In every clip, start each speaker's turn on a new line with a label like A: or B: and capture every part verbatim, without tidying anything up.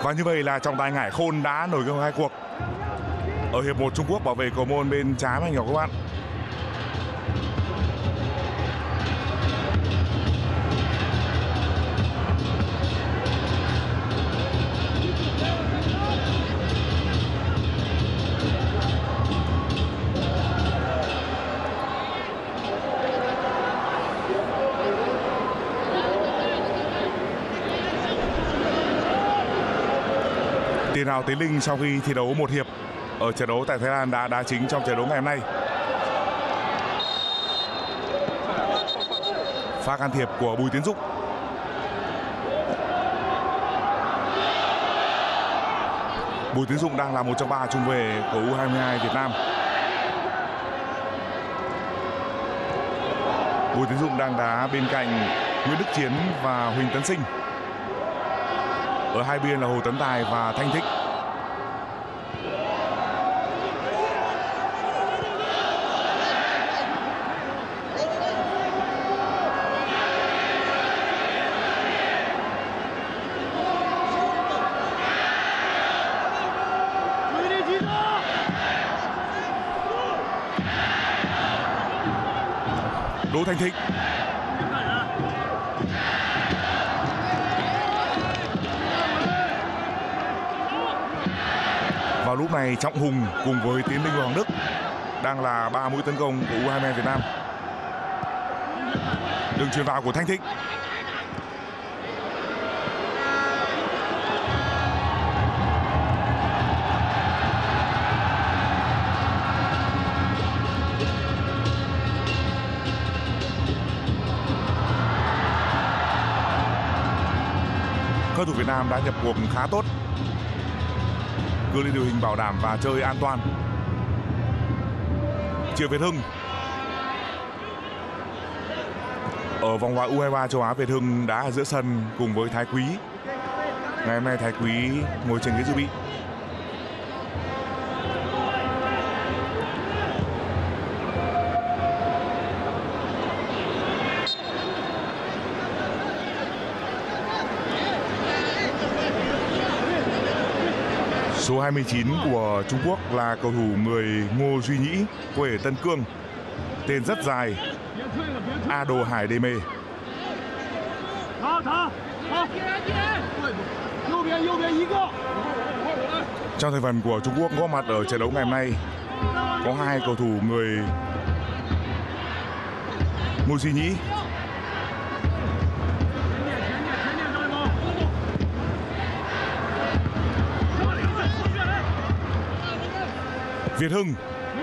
A: Và như vậy là trọng tài Ngải Khôn đã nổi công hai cuộc. Ở hiệp một, Trung Quốc bảo vệ cầu môn bên trái màn nhỏ các bạn. Tiền đạo Tiến Linh sau khi thi đấu một hiệp ở trận đấu tại Thái Lan đã đá chính trong trận đấu ngày hôm nay. Pha can thiệp của Bùi Tiến Dụng. Bùi Tiến Dụng đang là một trong ba trung vệ của U hai mươi hai Việt Nam. Bùi Tiến Dụng đang đá bên cạnh Nguyễn Đức Chiến và Huỳnh Tấn Sinh. Ở hai bên là Hồ Tấn Tài và Thanh Thích. Đỗ Thanh Thích. Vào lúc này Trọng Hùng cùng với Tiến Linh và Hoàng Đức đang là ba mũi tấn công của U hai mươi hai Việt Nam. Đường chuyền vào của Thanh Thích. Cầu thủ Việt Nam đã nhập cuộc khá tốt, đưa lên đội hình bảo đảm và chơi an toàn. Triệu Việt Hưng. Ở vòng loại U hai mươi ba châu Á, Việt Hưng đá ở giữa sân cùng với Thái Quý. Ngày hôm nay Thái Quý ngồi trên ghế dự bị. Số hai mươi chín của Trung Quốc là cầu thủ người Ngô Duy Nhĩ, quê ở Tân Cương. Tên rất dài, A Đồ Hải Đê Mê. Trong thành phần của Trung Quốc góp mặt ở trận đấu ngày hôm nay có hai cầu thủ người Ngô Duy Nhĩ. Việt Hưng.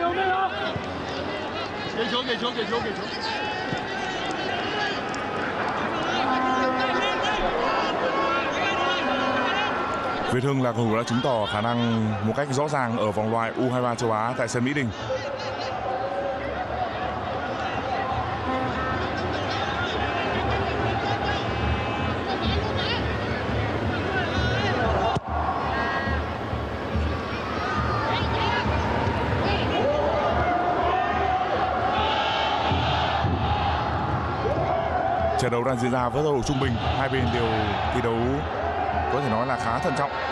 A: Việt Hưng là cầu thủ đã chứng tỏ khả năng một cách rõ ràng ở vòng loại U hai mươi ba châu Á tại sân Mỹ Đình. Trận đấu đang diễn ra với tốc độ trung bình, hai bên đều thi đấu có thể nói là khá thận trọng.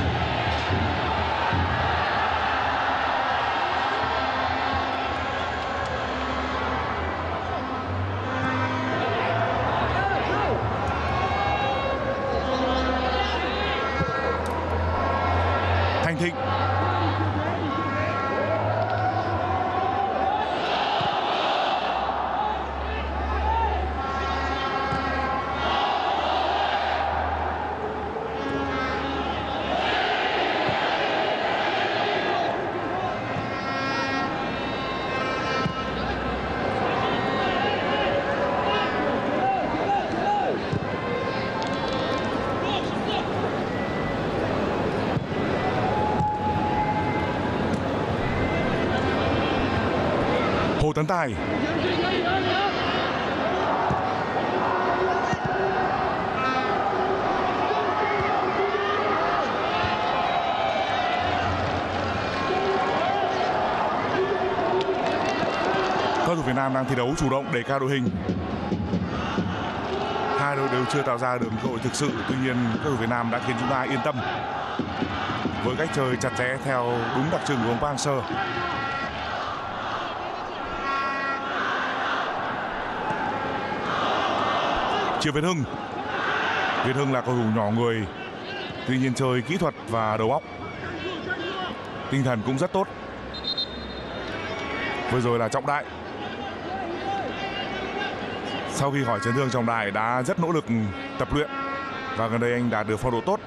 A: Thanh Thịnh. Hồ Tấn Tài. Cầu thủ Việt Nam đang thi đấu chủ động để cao đội hình. hai đội đều chưa tạo ra được cơ hội thực sự. Tuy nhiên các cầu thủ Việt Nam đã khiến chúng ta yên tâm với cách chơi chặt chẽ theo đúng đặc trưng của ông Park Hang-seo. Triệu Việt Hưng. Việt Hưng là cầu thủ nhỏ người, tuy nhiên chơi kỹ thuật và đầu óc, tinh thần cũng rất tốt. Vừa rồi là Trọng Đại. Sau khi khỏi chấn thương, Trọng Đại đã rất nỗ lực tập luyện và gần đây anh đạt được phong độ tốt.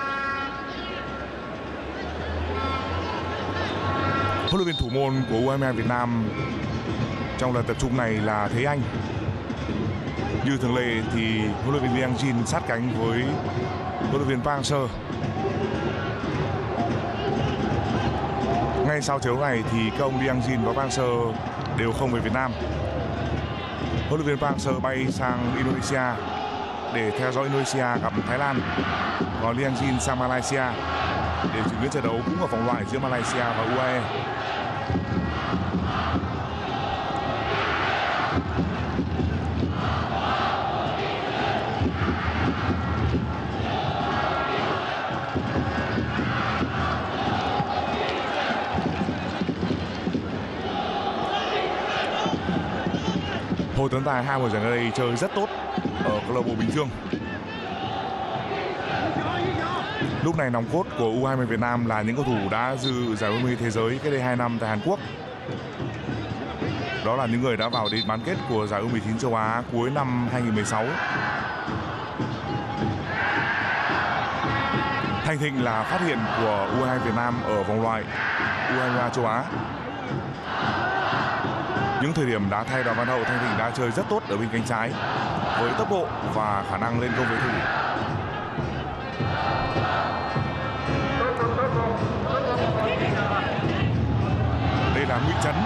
A: Huấn luyện viên thủ môn của u hai mươi hai Việt Nam trong lần tập trung này là Thế Anh. Như thường lệ thì huấn luyện viên Liang Jin sát cánh với huấn luyện viên Park Hang-seo. Ngay sau trận đấu này thì các ông Liang Jin và Park Hang-seo đều không về Việt Nam. Huấn luyện viên Park Hang-seo bay sang Indonesia để theo dõi Indonesia gặp Thái Lan, còn Liang Jin sang Malaysia để chứng kiến trận đấu cũng ở vòng loại giữa Malaysia và u a e. Hồ Tấn Tài hai mùa giải gần đây chơi rất tốt ở câu lạc bộ Bình Dương. Lúc này nòng cốt của u hai mươi Việt Nam là những cầu thủ đã dự giải u hai mươi thế giới cách đây hai năm tại Hàn Quốc. Đó là những người đã vào đến bán kết của giải u mười chín châu Á cuối năm hai nghìn không trăm mười sáu. Thanh Thịnh là phát hiện của u hai mươi hai Việt Nam ở vòng loại u hai mươi ba châu Á. Những thời điểm đá thay Đoàn Văn Hậu, Thanh Thịnh đã chơi rất tốt ở bên cánh trái với tốc độ và khả năng lên công với thủ. Đây là Nguyễn Chấn.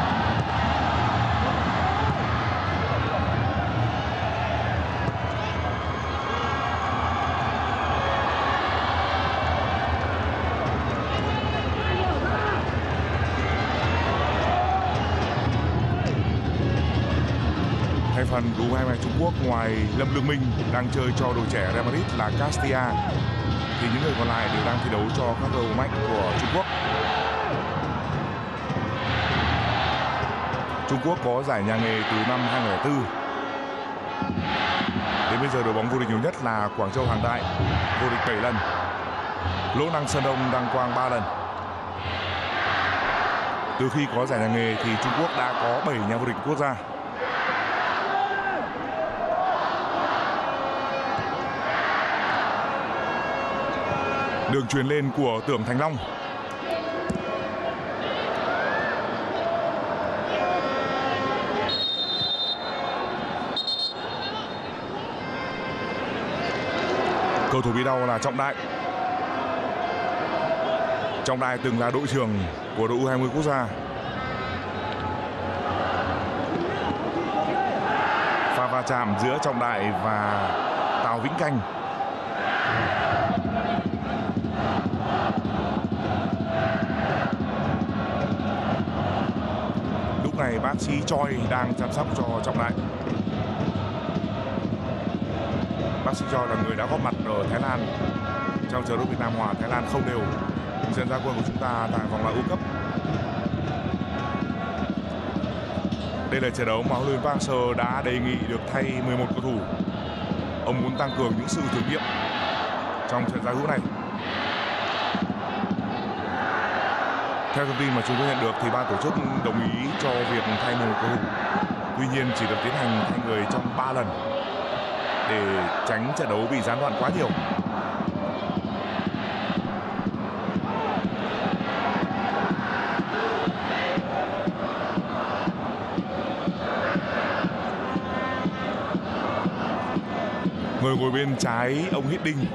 A: Thay phần của u hai mươi hai Trung Quốc, ngoài Lâm Lương Minh đang chơi cho đội trẻ Real Madrid là Castilla, thì những người còn lại đều đang thi đấu cho các đội mạnh của Trung Quốc. Trung Quốc có giải nhà nghề từ năm hai nghìn không trăm lẻ bốn. Đến bây giờ đội bóng vô địch nhiều nhất là Quảng Châu Hàng Đại, vô địch bảy lần. Lỗ Năng Sơn Đông đăng quang ba lần. Từ khi có giải nhà nghề thì Trung Quốc đã có bảy nhà vô địch quốc gia. Đường truyền lên của Tưởng Thành Long. Cầu thủ bị đau là Trọng Đại. Trọng Đại từng là đội trưởng của đội u hai mươi quốc gia. Pha va chạm giữa Trọng Đại và Tào Vĩnh Canh. Lúc này bác sĩ Choi đang chăm sóc cho Trọng Đại. Bác sĩ Choi là người đã góp mặt ở Thái Lan trong trận đấu Việt Nam hòa Thái Lan không đều trận ra quân của chúng ta tại vòng loại World Cup. Đây là trận đấu mà huấn luyện viên Park Hang-seo đã đề nghị được thay mười một cầu thủ. Ông muốn tăng cường những sự thử nghiệm trong trận giao hữu này. Theo thông tin mà chúng tôi nhận được thì ban tổ chức đồng ý cho việc thay mười một cầu thủ. Tuy nhiên chỉ được tiến hành thay người trong ba lần để tránh trận đấu bị gián đoạn quá nhiều. Người ngồi bên trái ông Hít Đinh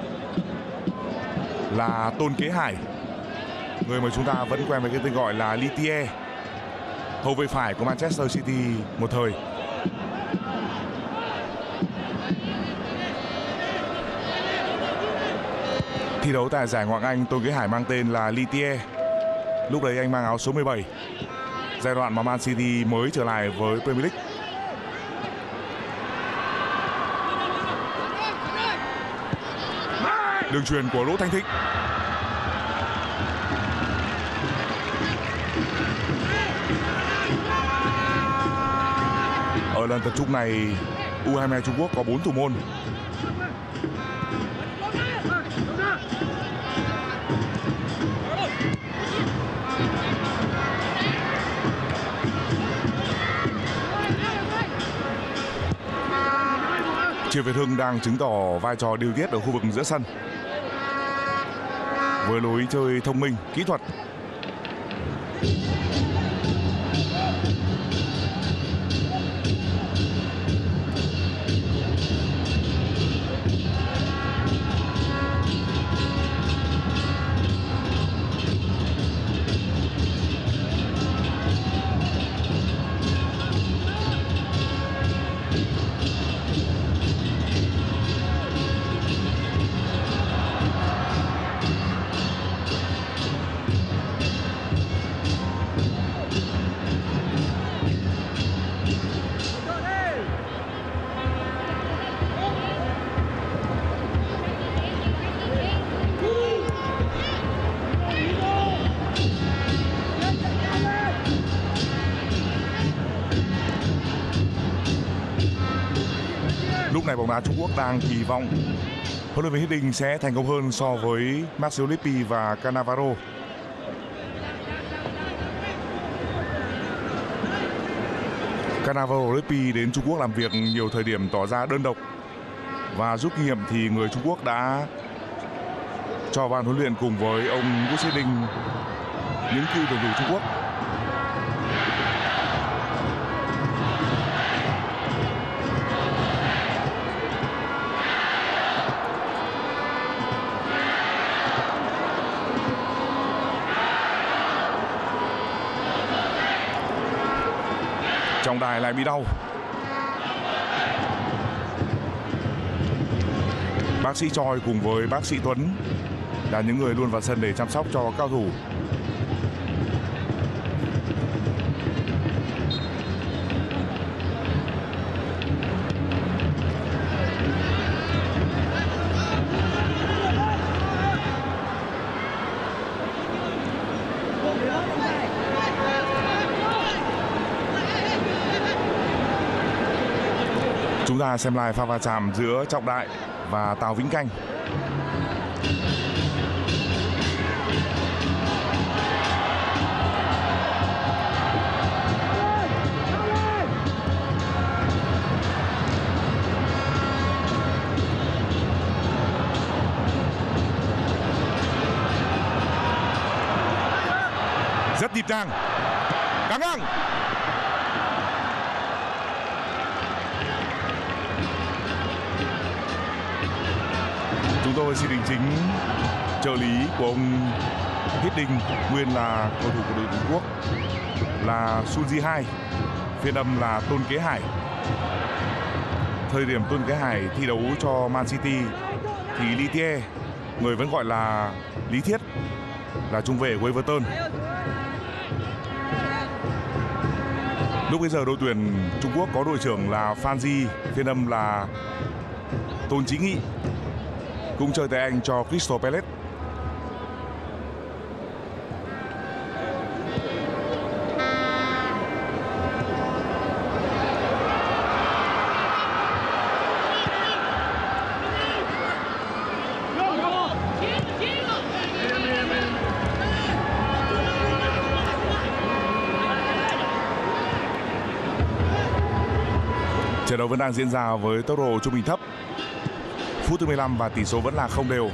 A: là Tôn Kế Hải, người mà chúng ta vẫn quen với cái tên gọi là Litier, hậu vệ phải của Manchester City một thời. Thi đấu tại giải Ngoại hạng Anh, Tôn Kế Hải mang tên là Litier. Lúc đấy anh mang áo số mười bảy, giai đoạn mà Man City mới trở lại với Premier League. Đường chuyền của Đỗ Thanh Thịnh. Ở lần tập trung này, U hai mươi hai Trung Quốc có bốn thủ môn. Triệu Việt Hưng đang chứng tỏ vai trò điều tiết ở khu vực giữa sân với lối chơi thông minh, kỹ thuật. Lúc này bóng đá Trung Quốc đang kỳ vọng huấn luyện viên Hiddink sẽ thành công hơn so với Marcelo Lippi và Cannavaro. Cannavaro Lippi đến Trung Quốc làm việc nhiều thời điểm tỏ ra đơn độc, và rút kinh nghiệm thì người Trung Quốc đã cho ban huấn luyện cùng với ông Gus Hiddink những cựu tuyển thủ Trung Quốc. Trọng Tài lại bị đau. Bác sĩ Choi cùng với bác sĩ Tuấn là những người luôn vào sân để chăm sóc cho cao thủ. Chúng ta xem lại pha va chạm giữa Trọng Đại và Tào Vĩnh Canh. Rất nhịp nhàng, căng ngang. Chúng tôi xin đính chính trợ lý của ông Hiddink, nguyên là cầu thủ của đội Trung Quốc, là Sun Ji Hai, phiên âm là Tôn Kế Hải. Thời điểm Tôn Kế Hải thi đấu cho Man City thì Lý Thiê, người vẫn gọi là Lý Thiết, là trung vệ của Everton. Lúc bây giờ đội tuyển Trung Quốc có đội trưởng là Phan Di, phiên âm là Tôn Chí Nghị, cũng chơi tại Anh cho Crystal Palace. Trận đấu vẫn đang diễn ra với tốc độ trung bình thấp. Phút thứ mười lăm và tỷ số vẫn là không đều.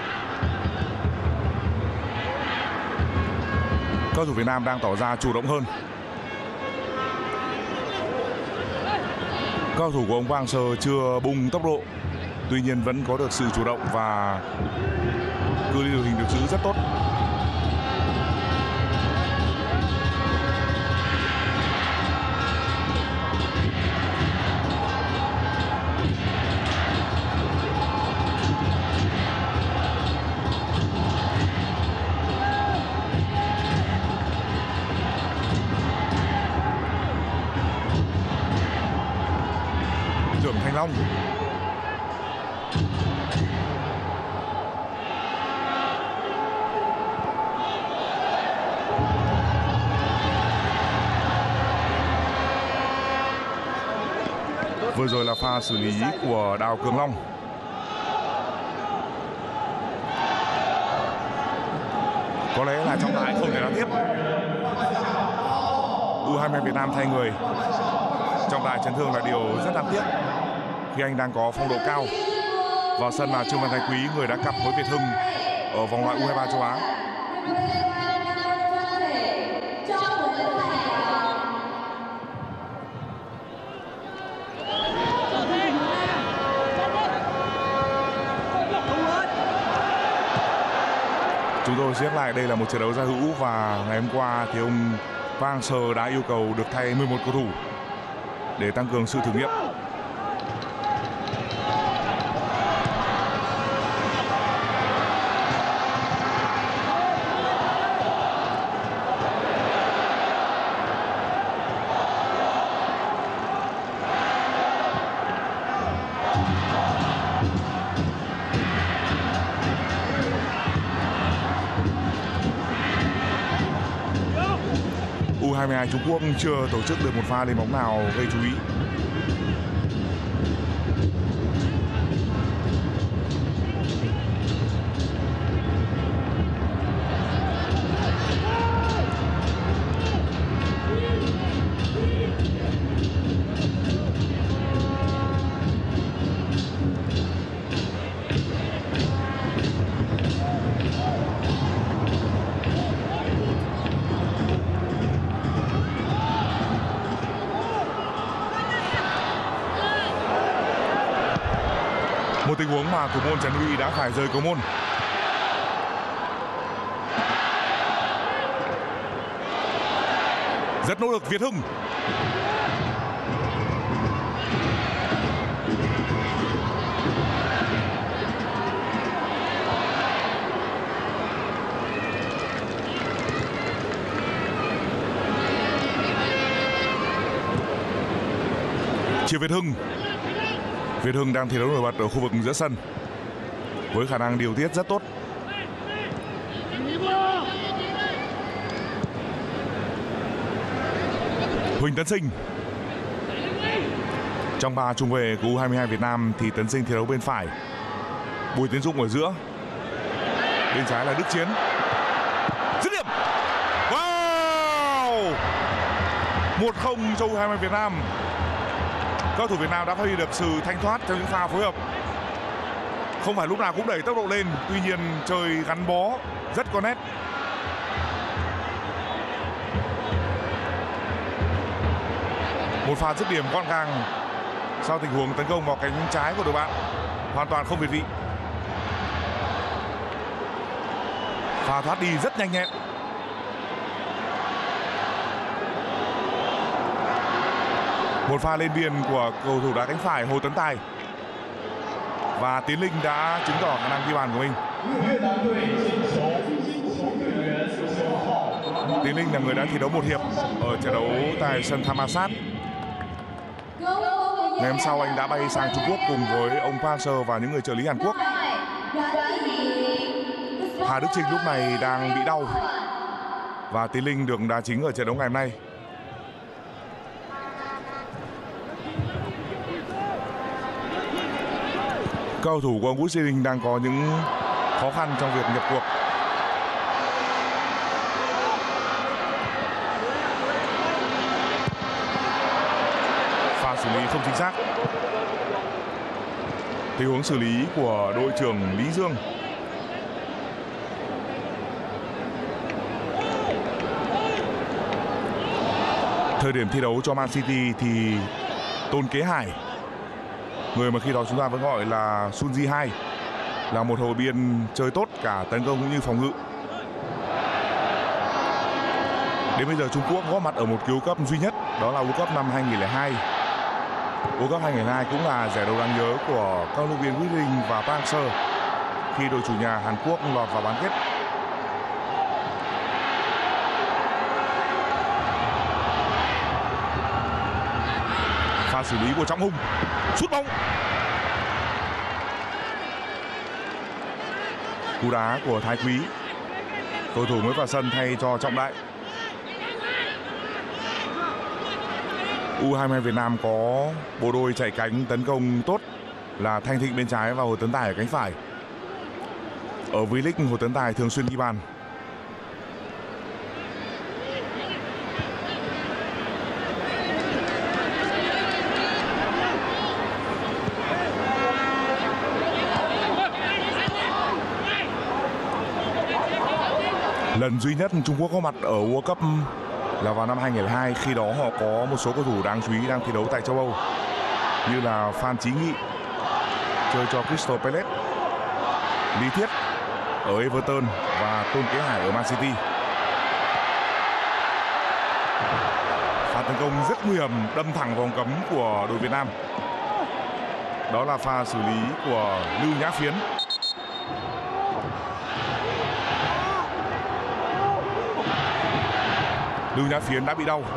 A: Cầu thủ Việt Nam đang tỏ ra chủ động hơn. Cầu thủ của ông Wang Sơ chưa bung tốc độ, tuy nhiên vẫn có được sự chủ động và cự ly đội hình được giữ rất tốt. Thanh Long. Vừa rồi là pha xử lý của Đào Cường Long. Có lẽ là trọng tài không thể đá tiếp. U hai mươi hai Việt Nam thay người. Trọng tài chấn thương là điều rất đáng tiếc khi anh đang có phong độ cao. Vào sân là Trương Văn Thái Quý, người đã cặp với Việt Hưng ở vòng loại U hai mươi ba châu Á. Chúng tôi nhắc lại đây là một trận đấu giao hữu và ngày hôm qua thì ông Park Hang-seo đã yêu cầu được thay mười một cầu thủ để tăng cường sự thử nghiệm. U hai mươi hai Trung Quốc chưa tổ chức được một pha lên bóng nào gây chú ý. Một tình huống mà thủ môn Trần Huy đã phải rời cầu môn. Rất nỗ lực Việt Hưng. Chia Việt Hưng. Việt Hưng đang thi đấu nổi bật ở khu vực giữa sân với khả năng điều tiết rất tốt. Huỳnh Tấn Sinh. Trong ba trung vệ của U hai mươi hai Việt Nam thì Tấn Sinh thi đấu bên phải, Bùi Tiến Dũng ở giữa, bên trái là Đức Chiến. Dứt điểm. Wow! một không cho U hai mươi hai Việt Nam. Các thủ Việt Nam đã phát huy được sự thanh thoát trong những pha phối hợp. Không phải lúc nào cũng đẩy tốc độ lên, tuy nhiên chơi gắn bó rất có nét. Một pha dứt điểm gọn gàng sau tình huống tấn công vào cánh trái của đội bạn, hoàn toàn không việt vị. Pha thoát đi rất nhanh nhẹn. Một pha lên biên của cầu thủ đá cánh phải Hồ Tấn Tài. Và Tiến Linh đã chứng tỏ khả năng ghi bàn của mình. Tiến Linh là người đã thi đấu một hiệp ở trận đấu tại sân Thammasat. Ngày hôm sau anh đã bay sang Trung Quốc cùng với ông Park Hang-seo và những người trợ lý Hàn Quốc. Hà Đức Chinh lúc này đang bị đau và Tiến Linh được đá chính ở trận đấu ngày hôm nay. Cầu thủ của ông Vũ Duy Linh đang có những khó khăn trong việc nhập cuộc. Pha xử lý không chính xác. Tình huống xử lý của đội trưởng Lý Dương. Thời điểm thi đấu cho Man City thì Tôn Kế Hải, người mà khi đó chúng ta vẫn gọi là Sun Ji hai, là một hậu biên chơi tốt cả tấn công cũng như phòng ngự. Đến bây giờ Trung Quốc góp mặt ở một cứu cấp duy nhất, đó là World Cup năm hai nghìn không trăm lẻ hai. World Cup hai nghìn không trăm lẻ hai cũng là giải đấu đáng nhớ của các huấn luyện viên Quýt Linh và Park Hang-seo khi đội chủ nhà Hàn Quốc lọt vào bán kết. Pha xử lý của Trọng Hùng, sút bóng. Cú đá của Thái Quý, cầu thủ mới vào sân thay cho Trọng Đại. U hai mươi hai Việt Nam có bộ đôi chạy cánh tấn công tốt là Thanh Thịnh bên trái và Hồ Tấn Tài ở cánh phải. Ở V-League, Hồ Tấn Tài thường xuyên ghi bàn. Lần duy nhất Trung Quốc có mặt ở World Cup là vào năm hai nghìn không trăm lẻ hai, khi đó họ có một số cầu thủ đáng chú ý đang thi đấu tại châu Âu như là Phan Chí Nghị chơi cho Crystal Palace, Lý Thiết ở Everton và Tôn Kế Hải ở Man City. Pha tấn công rất nguy hiểm đâm thẳng vòng cấm của đội Việt Nam. Đó là pha xử lý của Lưu Nhã Phiến. Lưu Nhã Phiến đã bị đau.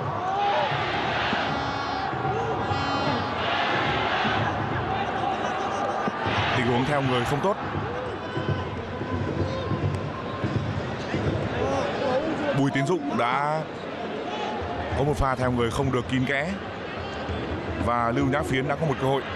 A: Tình huống theo người không tốt. Bùi Tiến Dụng đã có một pha theo người không được kín kẽ và Lưu Nhã Phiến đã có một cơ hội.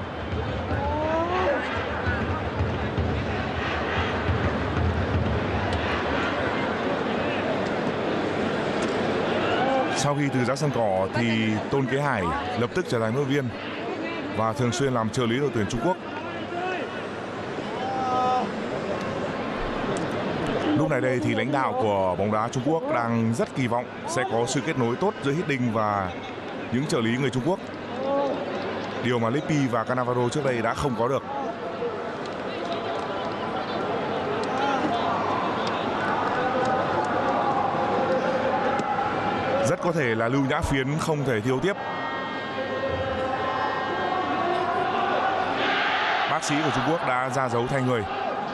A: Sau khi từ giã sân cỏ thì Tôn Kế Hải lập tức trở thành huấn luyện viên và thường xuyên làm trợ lý đội tuyển Trung Quốc. Lúc này đây thì lãnh đạo của bóng đá Trung Quốc đang rất kỳ vọng sẽ có sự kết nối tốt giữa Hiddink và những trợ lý người Trung Quốc. Điều mà Lippi và Cannavaro trước đây đã không có được. Rất có thể là Lưu Nhã Phiến không thể thiếu tiếp. Bác sĩ của Trung Quốc đã ra dấu thay người.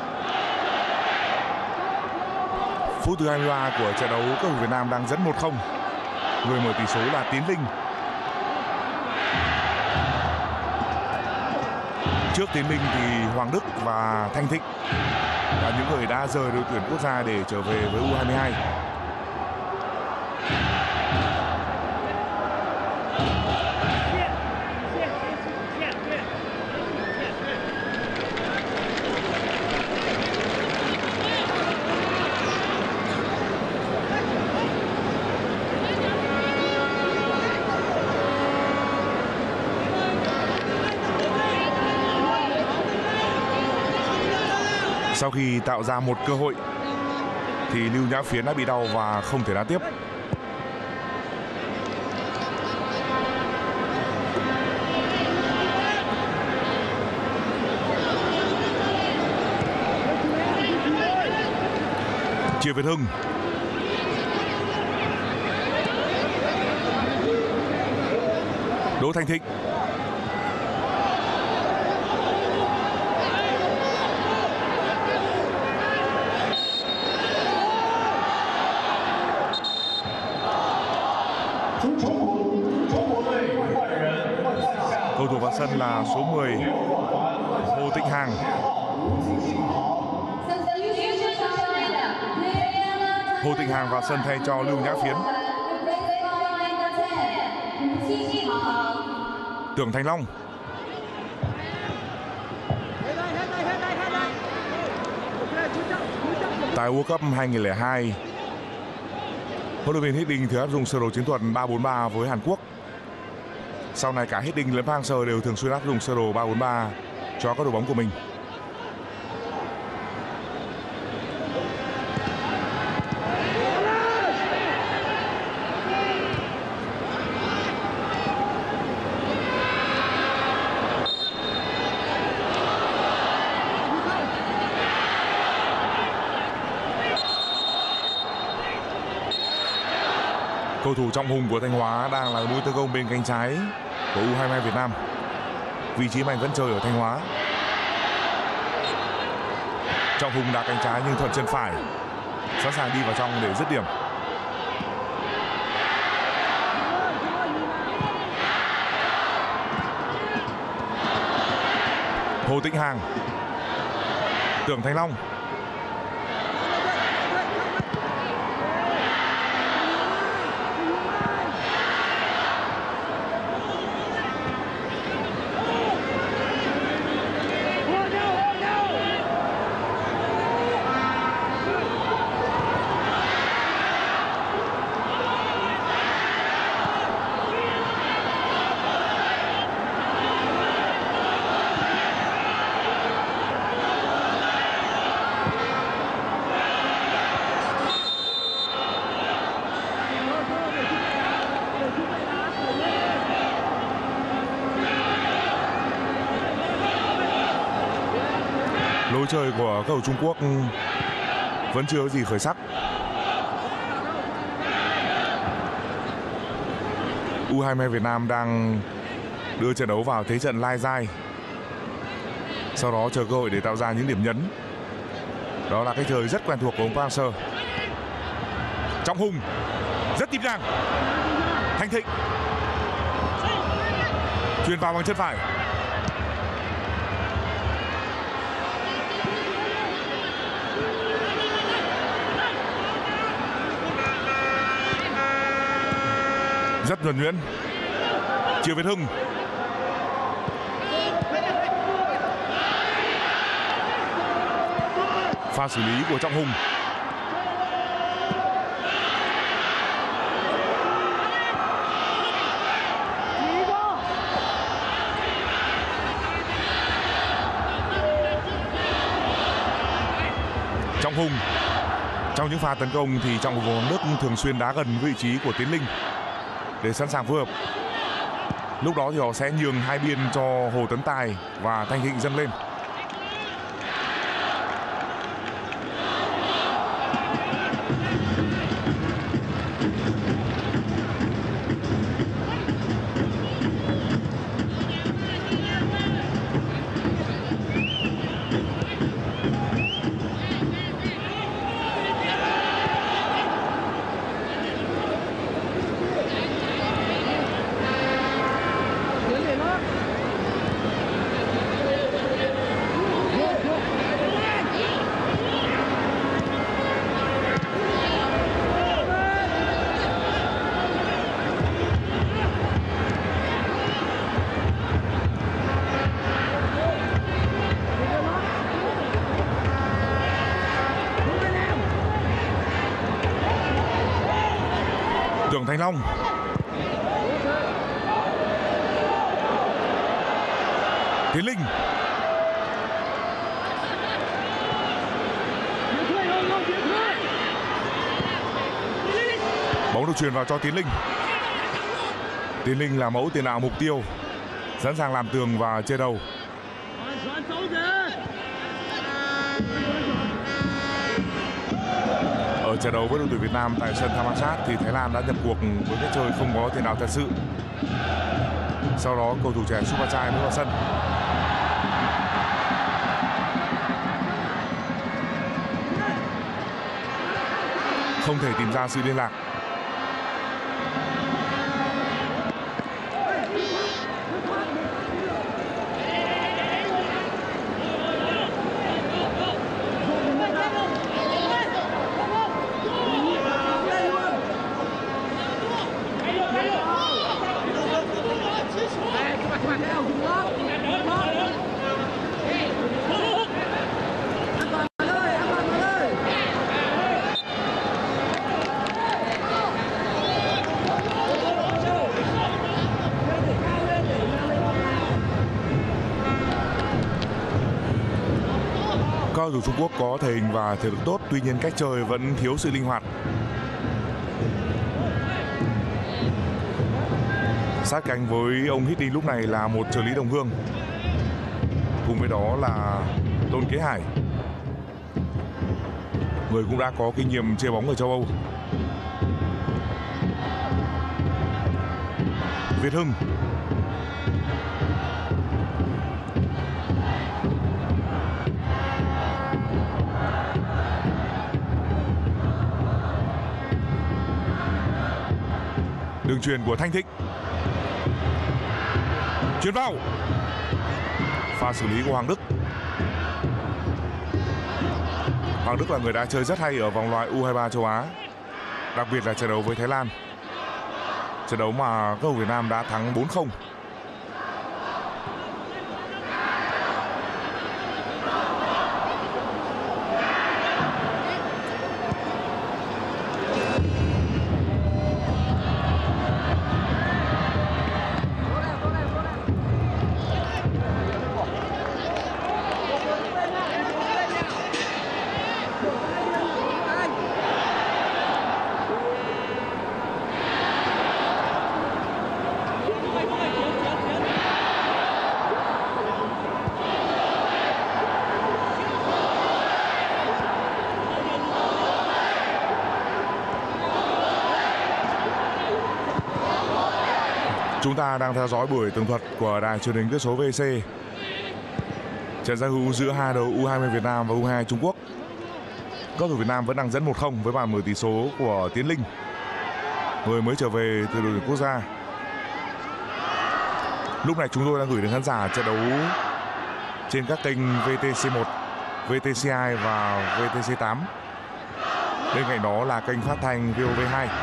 A: Phút thứ hai mươi ba của trận đấu, cầu thủ Việt Nam đang dẫn một không. Người mở tỷ số là Tiến Linh. Trước Tiến Linh thì Hoàng Đức và Thanh Thịnh là những người đã rời đội tuyển quốc gia để trở về với U hai mươi hai. Sau khi tạo ra một cơ hội thì Lưu Nhã Phiến đã bị đau và không thể đá tiếp. Triệu Việt Hưng. Đỗ Thanh Thịnh. Cầu thủ vào sân là số mười Hồ Tịnh Hàng. Hồ Tịnh Hàng vào sân thay cho Lưu Nhã Phiến. Tưởng Thành Long. Tại World Cup hai nghìn không trăm lẻ hai, huấn luyện viên Hiddink thường áp dụng sơ đồ chiến thuật ba bốn ba với Hàn Quốc. Sau này cả Hiddink lẫn Park Hang-seo đều thường xuyên áp dụng sơ đồ ba bốn ba cho các đội bóng của mình. Cầu thủ Trọng Hùng của Thanh Hóa đang là mũi tấn công bên cánh trái của U hai mươi hai Việt Nam. Vị trí mà anh vẫn chơi ở Thanh Hóa. Trọng Hùng đá cánh trái nhưng thuận chân phải, sẵn sàng đi vào trong để dứt điểm. Hồ Tịnh Hàng. Tưởng Thành Long. lối chơi của cầu thủ Trung Quốc vẫn chưa có gì khởi sắc. u hai mươi hai Việt Nam đang đưa trận đấu vào thế trận lai dai, sau đó chờ cơ hội để tạo ra những điểm nhấn. Đó là cách chơi rất quen thuộc của ông Park Hang-seo. Trọng Hùng rất nhịp nhàng, Thanh Thịnh chuyền vào bằng chân phải. Rất nhuần nhuyễn, Triệu Việt Hưng pha xử lý của Trọng Hùng. Trọng Hùng trong những pha tấn công thì Trọng Hùng Hoàng Đức thường xuyên đá gần vị trí của Tiến Linh để sẵn sàng phối hợp. Lúc đó thì họ sẽ nhường hai biên cho Hồ Tấn Tài và Thanh Thịnh dâng lên. Tưởng Thành Long Tiến Linh bóng được truyền vào cho Tiến Linh. Tiến Linh là mẫu tiền đạo mục tiêu, sẵn sàng làm tường và chia đầu. Ở trận đấu với đội tuyển Việt Nam tại sân Thammasat thì Thái Lan đã nhập cuộc với cách chơi không có tiền đạo thật sự. Sau đó cầu thủ trẻ Supachai mới vào sân. Không thể tìm ra sự liên lạc. Cầu thủ Trung Quốc có thể hình và thể lực tốt, tuy nhiên cách chơi vẫn thiếu sự linh hoạt. Sát cánh với ông Hít Đi lúc này là một trợ lý đồng hương, cùng với đó là Tôn Kế Hải, người cũng đã có kinh nghiệm chơi bóng ở châu Âu. Việt Hưng đường chuyền của Thanh Thịnh, chuyền vào, pha xử lý của Hoàng Đức. Hoàng Đức là người đã chơi rất hay ở vòng loại u hai mươi ba châu Á, đặc biệt là trận đấu với Thái Lan, trận đấu mà cầu thủ Việt Nam đã thắng bốn không. Chúng ta đang theo dõi buổi tường thuật của đài truyền hình Viết số vê xê. Trận giao hữu giữa hai đội u hai mươi Việt Nam và u hai mươi hai Trung Quốc. Cầu thủ Việt Nam vẫn đang dẫn một không với bàn mở tỷ số của Tiến Linh, người mới trở về từ đội tuyển quốc gia. Lúc này chúng tôi đang gửi đến khán giả trận đấu trên các kênh vê tê xê một, vê tê xê hai và vê tê xê tám. Bên cạnh đó là kênh phát thanh vê o vê hai.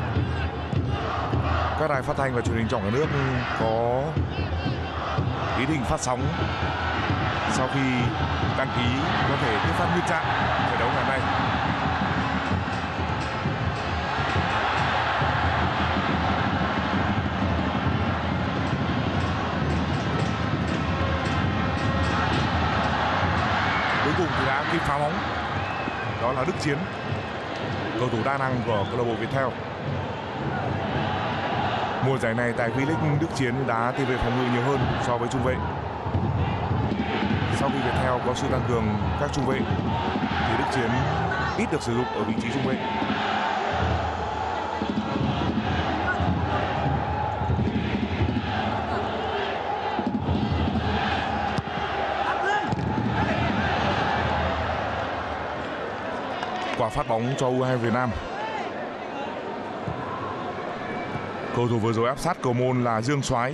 A: Các đài phát thanh và truyền hình trong cả nước có ý định phát sóng sau khi đăng ký có thể tiếp phát nguyên trạng trận đấu ngày nay. Cuối cùng thì đã kịp phá bóng, đó là Đức Chiến, cầu thủ đa năng của câu lạc bộ Viettel. Mùa giải này tại V-League, Đức Chiến đá tiền vệ phòng ngự nhiều hơn so với trung vệ. Sau khi Viettel có sự tăng cường các trung vệ thì Đức Chiến ít được sử dụng ở vị trí trung vệ. Quả phát bóng cho u hai mươi Việt Nam. Cầu thủ vừa rồi áp sát cầu môn là Dương Soái.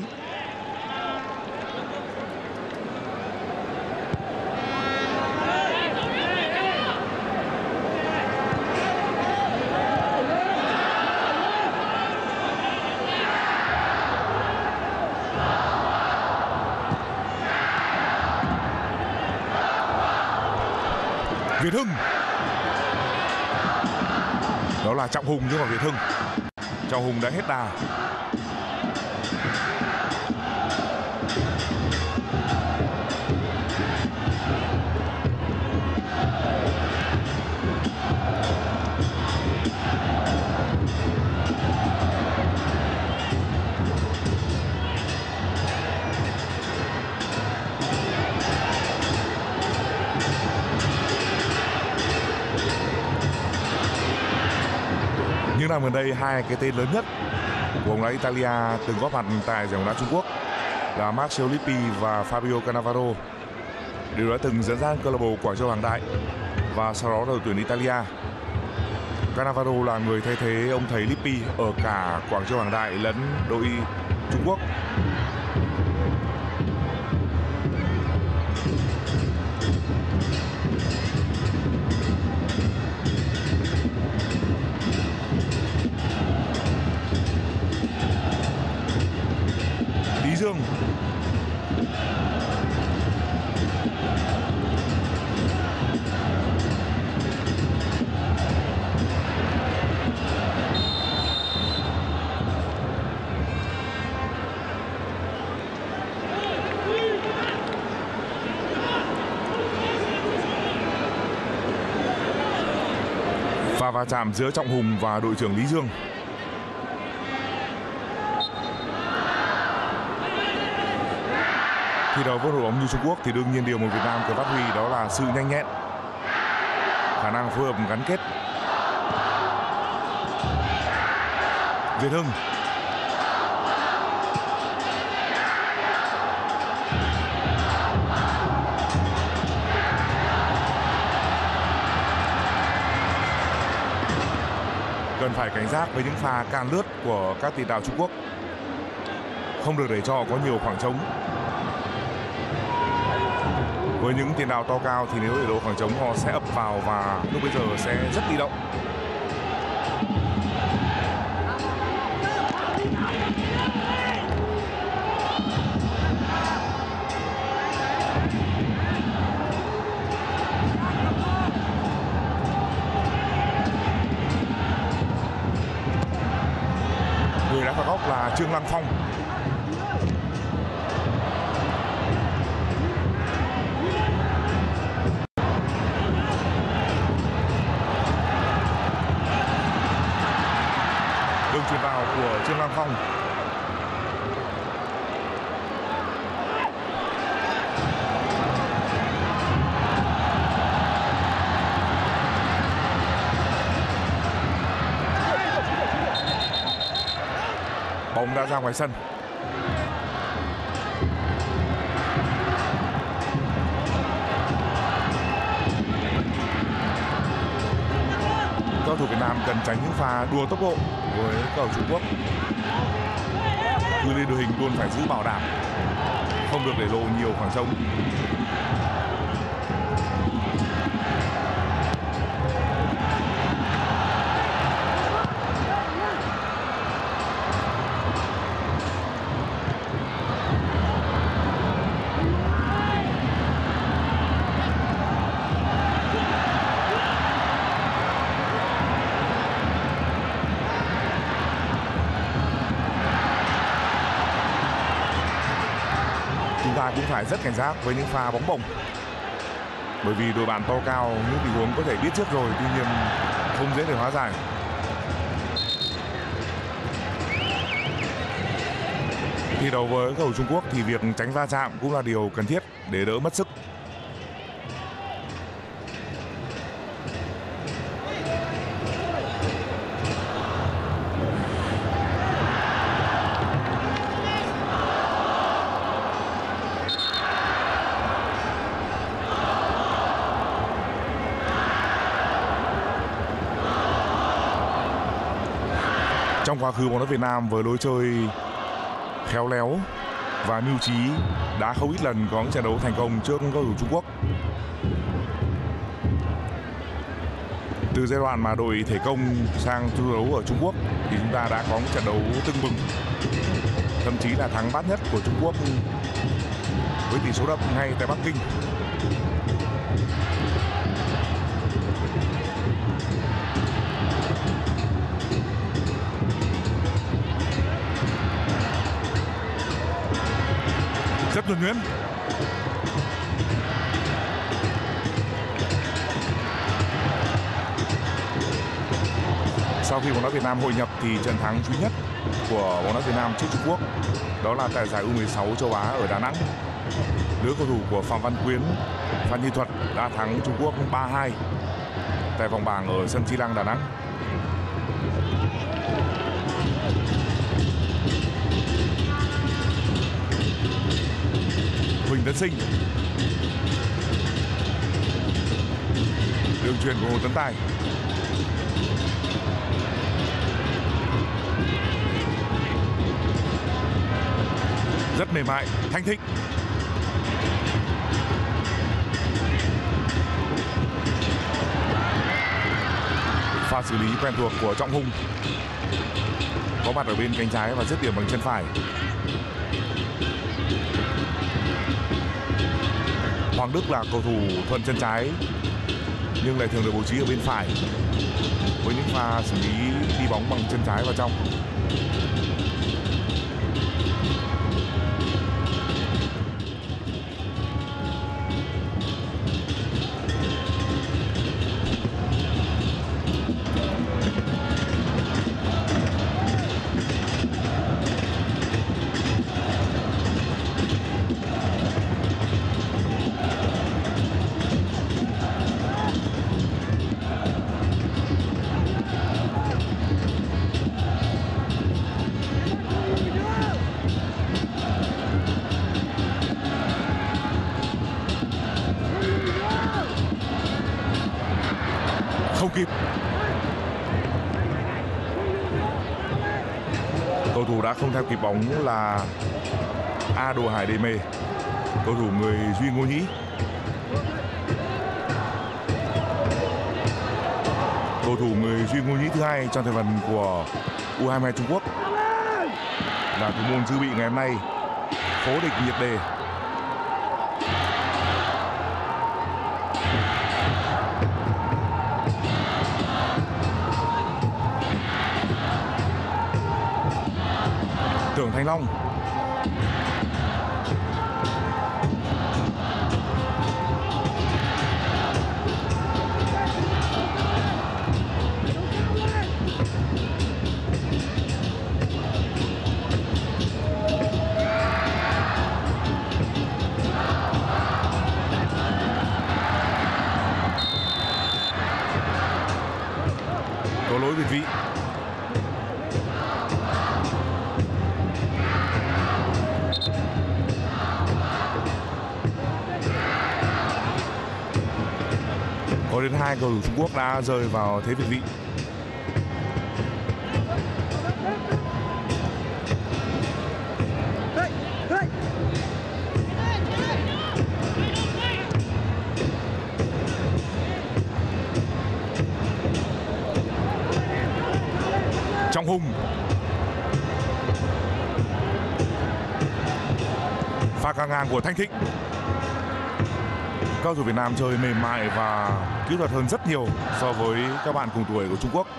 A: Việt Hưng. Đó là Trọng Hùng chứ không phải Việt Hưng. Trọng Hùng đã hết đà. Những năm gần đây, hai cái tên lớn nhất của bóng đá Italia từng góp mặt tại giải bóng đá Trung Quốc là Marcello Lippi và Fabio Cannavaro đều đã từng dẫn dắt câu lạc bộ Quảng Châu Hoàng Đại và sau đó là đội tuyển Italia. Cannavaro là người thay thế ông thầy Lippi ở cả Quảng Châu Hoàng Đại lẫn đội Trung Quốc. Lý Dương. Pha va chạm giữa Trọng Hùng và đội trưởng Lý Dương. Thi đấu với đội bóng như Trung Quốc thì đương nhiên điều mà Việt Nam cần phát huy đó là sự nhanh nhẹn, khả năng phối hợp gắn kết. Việt Hưng. Cần phải cảnh giác với những pha can lướt của các tiền đạo Trung Quốc, không được để cho có nhiều khoảng trống. Với những tiền đạo to cao thì nếu để độ khoảng trống họ sẽ ập vào và lúc bây giờ sẽ rất bị động. Người đá phạt góc là Trương Lăng Phong. Đường chuyền vào của Trương Lăng Phong. Bóng đã ra ngoài sân. cầu thủ Việt Nam cần tránh những pha đua tốc độ với cầu Trung Quốc. Người lên đội hình luôn phải giữ bảo đảm, không được để lộ nhiều khoảng trống. Chúng ta cũng phải rất cảnh giác với những pha bóng bổng, bởi vì đội bạn to cao, những tình huống có thể biết trước rồi, tuy nhiên không dễ để hóa giải. Thi đấu với cầu thủ Trung Quốc thì việc tránh va chạm cũng là điều cần thiết để đỡ mất sức. Trong quá khứ bóng đá Việt Nam với lối chơi khéo léo và mưu trí đã không ít lần có những trận đấu thành công trước cầu thủ Trung Quốc. Từ giai đoạn mà đội thể công sang thi đấu ở Trung Quốc thì chúng ta đã có những trận đấu tưng bừng, thậm chí là thắng bát nhất của Trung Quốc với tỷ số đậm ngay tại Bắc Kinh. Rất nhuần nhuyễn. Sau khi bóng đá Việt Nam hội nhập thì trận thắng duy nhất của bóng đá Việt Nam trước Trung Quốc đó là tại giải U mười sáu châu Á ở Đà Nẵng. Lứa cầu thủ của Phạm Văn Quyến, Phan Như Thuật đã thắng Trung Quốc ba hai tại vòng bảng ở sân Chi Lăng, Đà Nẵng. Huỳnh Tấn Sinh, đường chuyền của Hồ Tấn Tài, rất mềm mại. Thanh Thịnh, pha xử lý quen thuộc của Trọng Hùng, có mặt ở bên cánh trái và dứt điểm bằng chân phải. Hoàng Đức là cầu thủ thuận chân trái nhưng lại thường được bố trí ở bên phải với những pha xử lý đi bóng bằng chân trái vào trong. Không kịp. Cầu thủ đã không theo kịp bóng là A Đồ Hải Đề Mê, cầu thủ người Duy Ngô Nhĩ. Cầu thủ người Duy Ngô Nhĩ thứ hai trong thời vận của U hai mươi hai Trung Quốc là thủ môn dự bị ngày hôm nay, Phố Địch Nhiệt Đề. Tưởng Thanh Long, có lỗi việt vị. Có đến hai cầu thủ Trung Quốc đã rơi vào thế việt vị. Trọng Hùng. Pha căng ngang của Thanh Thịnh. Các cầu thủ Việt Nam chơi mềm mại và kỹ thuật hơn rất nhiều so với các bạn cùng tuổi của Trung Quốc.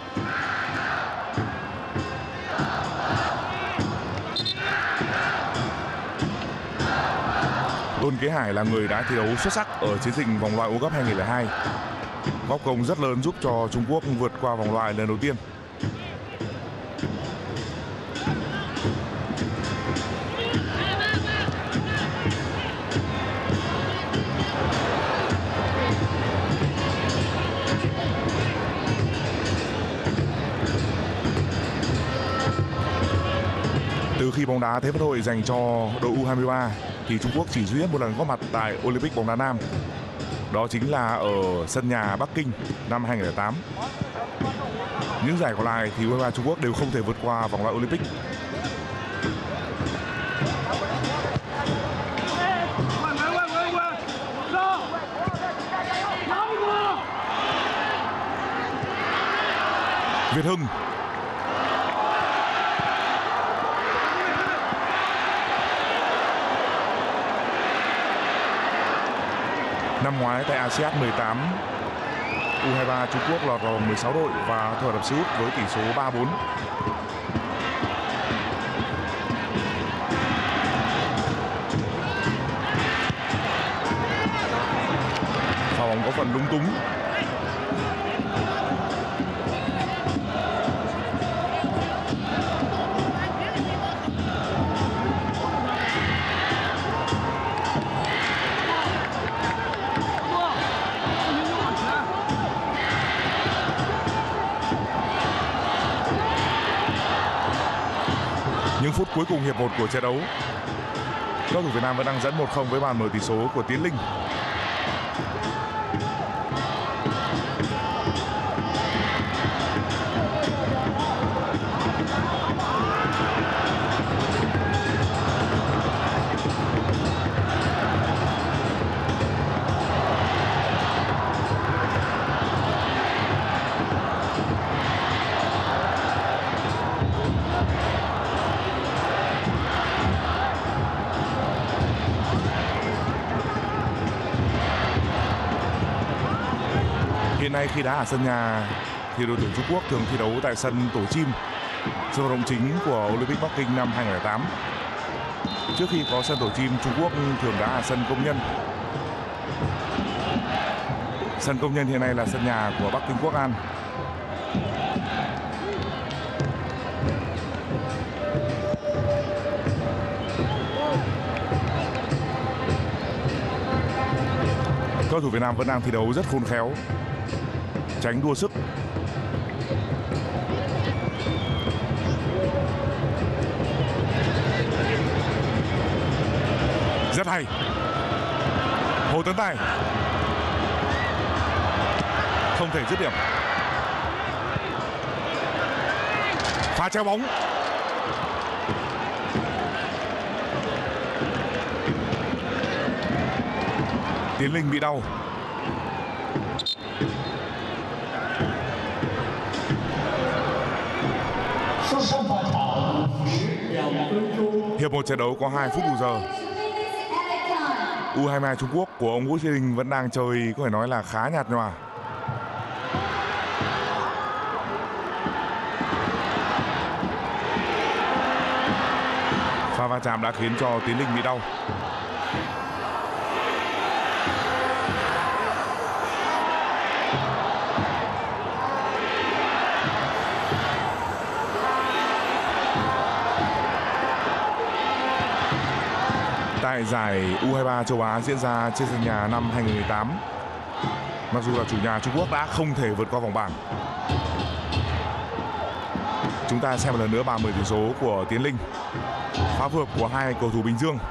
A: Tôn Kế Hải là người đã thi đấu xuất sắc ở chiến dịch vòng loại World Cup hai nghìn không trăm lẻ hai. Góp công rất lớn giúp cho Trung Quốc vượt qua vòng loại lần đầu tiên. Từ khi bóng đá Thế vận hội dành cho đội U hai mươi ba thì Trung Quốc chỉ duy nhất một lần góp mặt tại Olympic bóng đá nam. Đó chính là ở sân nhà Bắc Kinh năm hai nghìn không trăm lẻ tám. Những giải còn lại thì U hai mươi ba Trung Quốc đều không thể vượt qua vòng loại Olympic. Việt Hưng. Năm ngoái tại a sê an mười tám, U hai mươi ba Trung Quốc lọt vào vòng mười sáu đội và thua đập Seoul với tỷ số ba bốn. Pha bóng có phần lúng túng. Những phút cuối cùng hiệp một của trận đấu, các cầu thủ Việt Nam vẫn đang dẫn một không với bàn mở tỷ số của Tiến Linh. Hiện nay khi đá ở sân nhà thì đội tuyển Trung Quốc thường thi đấu tại sân Tổ Chim, sân vận động chính của Olympic Bắc Kinh năm hai nghìn không trăm lẻ tám. Trước khi có sân Tổ Chim, Trung Quốc thường đá ở sân Công Nhân. Sân Công Nhân hiện nay là sân nhà của Bắc Kinh Quốc An. Các cầu thủ Việt Nam vẫn đang thi đấu rất khôn khéo, tránh đua sức. Rất hay. Hồ Tấn Tài không thể dứt điểm. Pha treo bóng. Tiến Linh bị đau. Hiệp một trận đấu có hai phút bù giờ. U hai mươi hai Trung Quốc của ông Vũ Trí Đình vẫn đang chơi có thể nói là khá nhạt nhòa. Pha va chạm đã khiến cho Tiến Linh bị đau. Tại giải U hai mươi ba châu Á diễn ra trên sân nhà năm hai nghìn không trăm mười tám, mặc dù là chủ nhà Trung Quốc đã không thể vượt qua vòng bảng. Chúng ta xem một lần nữa bàn mở tỷ số của Tiến Linh. Phá vượt của hai cầu thủ Bình Dương.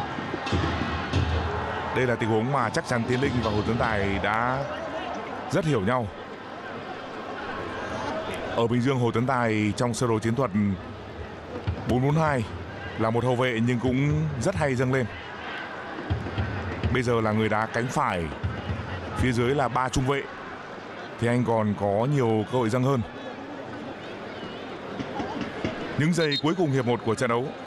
A: Đây là tình huống mà chắc chắn Tiến Linh và Hồ Tấn Tài đã rất hiểu nhau. Ở Bình Dương, Hồ Tấn Tài trong sơ đồ chiến thuật bốn bốn hai là một hậu vệ nhưng cũng rất hay dâng lên. Bây giờ là người đá cánh phải, phía dưới là ba trung vệ thì anh còn có nhiều cơ hội dâng hơn. Những giây cuối cùng hiệp một của trận đấu.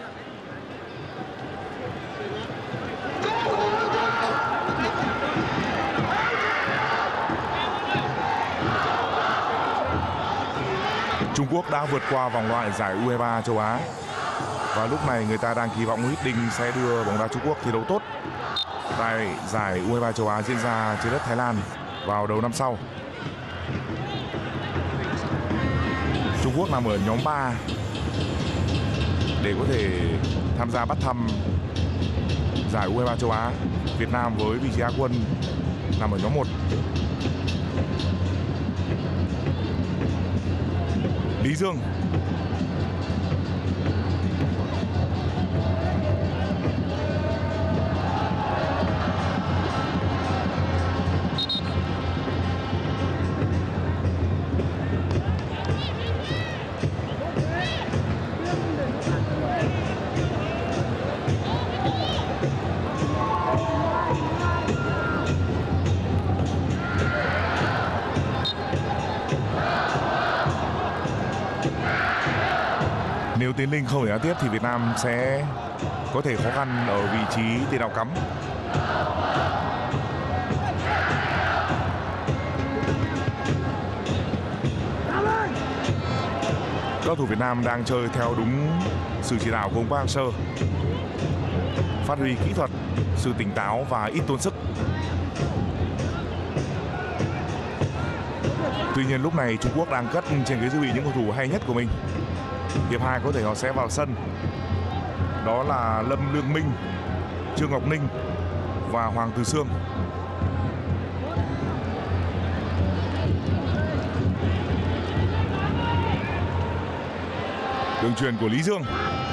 A: Trung Quốc đã vượt qua vòng loại giải U hai mươi ba châu Á và lúc này người ta đang kỳ vọng Nguyễn Đình sẽ đưa bóng đá Trung Quốc thi đấu tốt tại giải U hai mươi ba châu Á diễn ra trên đất Thái Lan vào đầu năm sau. Trung Quốc nằm ở nhóm ba để có thể tham gia bắt thăm giải U hai mươi ba châu Á. Việt Nam với vị trí Á quân nằm ở nhóm một. Lý Dương. Nếu Tiến Linh không thể đá tiếp thì Việt Nam sẽ có thể khó khăn ở vị trí tiền đạo cắm. Cầu thủ Việt Nam đang chơi theo đúng sự chỉ đạo của ông Park Hang-seo, phát huy kỹ thuật, sự tỉnh táo và ít tốn sức. Tuy nhiên lúc này Trung Quốc đang cất trên ghế dự bị những cầu thủ hay nhất của mình. Hiệp hai có thể họ sẽ vào sân. Đó là Lâm Lương Minh, Trương Ngọc Ninh và Hoàng Từ Sương. Đường chuyền của Lý Dương.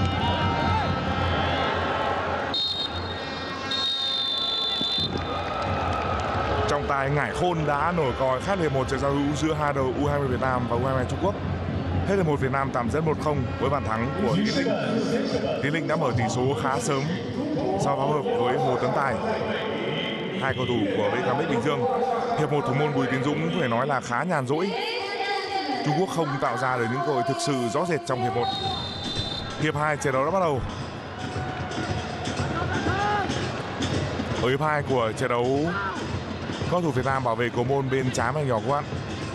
A: Trọng tài Ngải Khôn đã nổi còi khép hiệp một trận giao hữu giữa hai đội U hai mươi Việt Nam và U hai mươi Trung Quốc. Hết hiệp một, Việt Nam tạm dẫn một không với bàn thắng của Tiến Linh. Tiến Linh đã mở tỷ số khá sớm sau phối hợp với Hồ Tấn Tài, hai cầu thủ của bê ca em ích Bình Dương. Hiệp một, thủ môn Bùi Tiến Dũng có thể nói là khá nhàn rỗi. Trung Quốc không tạo ra được những cơ hội thực sự rõ rệt trong hiệp một. Hiệp hai, trận đấu đã bắt đầu. Ở hiệp hai của trận đấu, cầu thủ Việt Nam bảo vệ cầu môn bên trái mảnh nhỏ của bạn.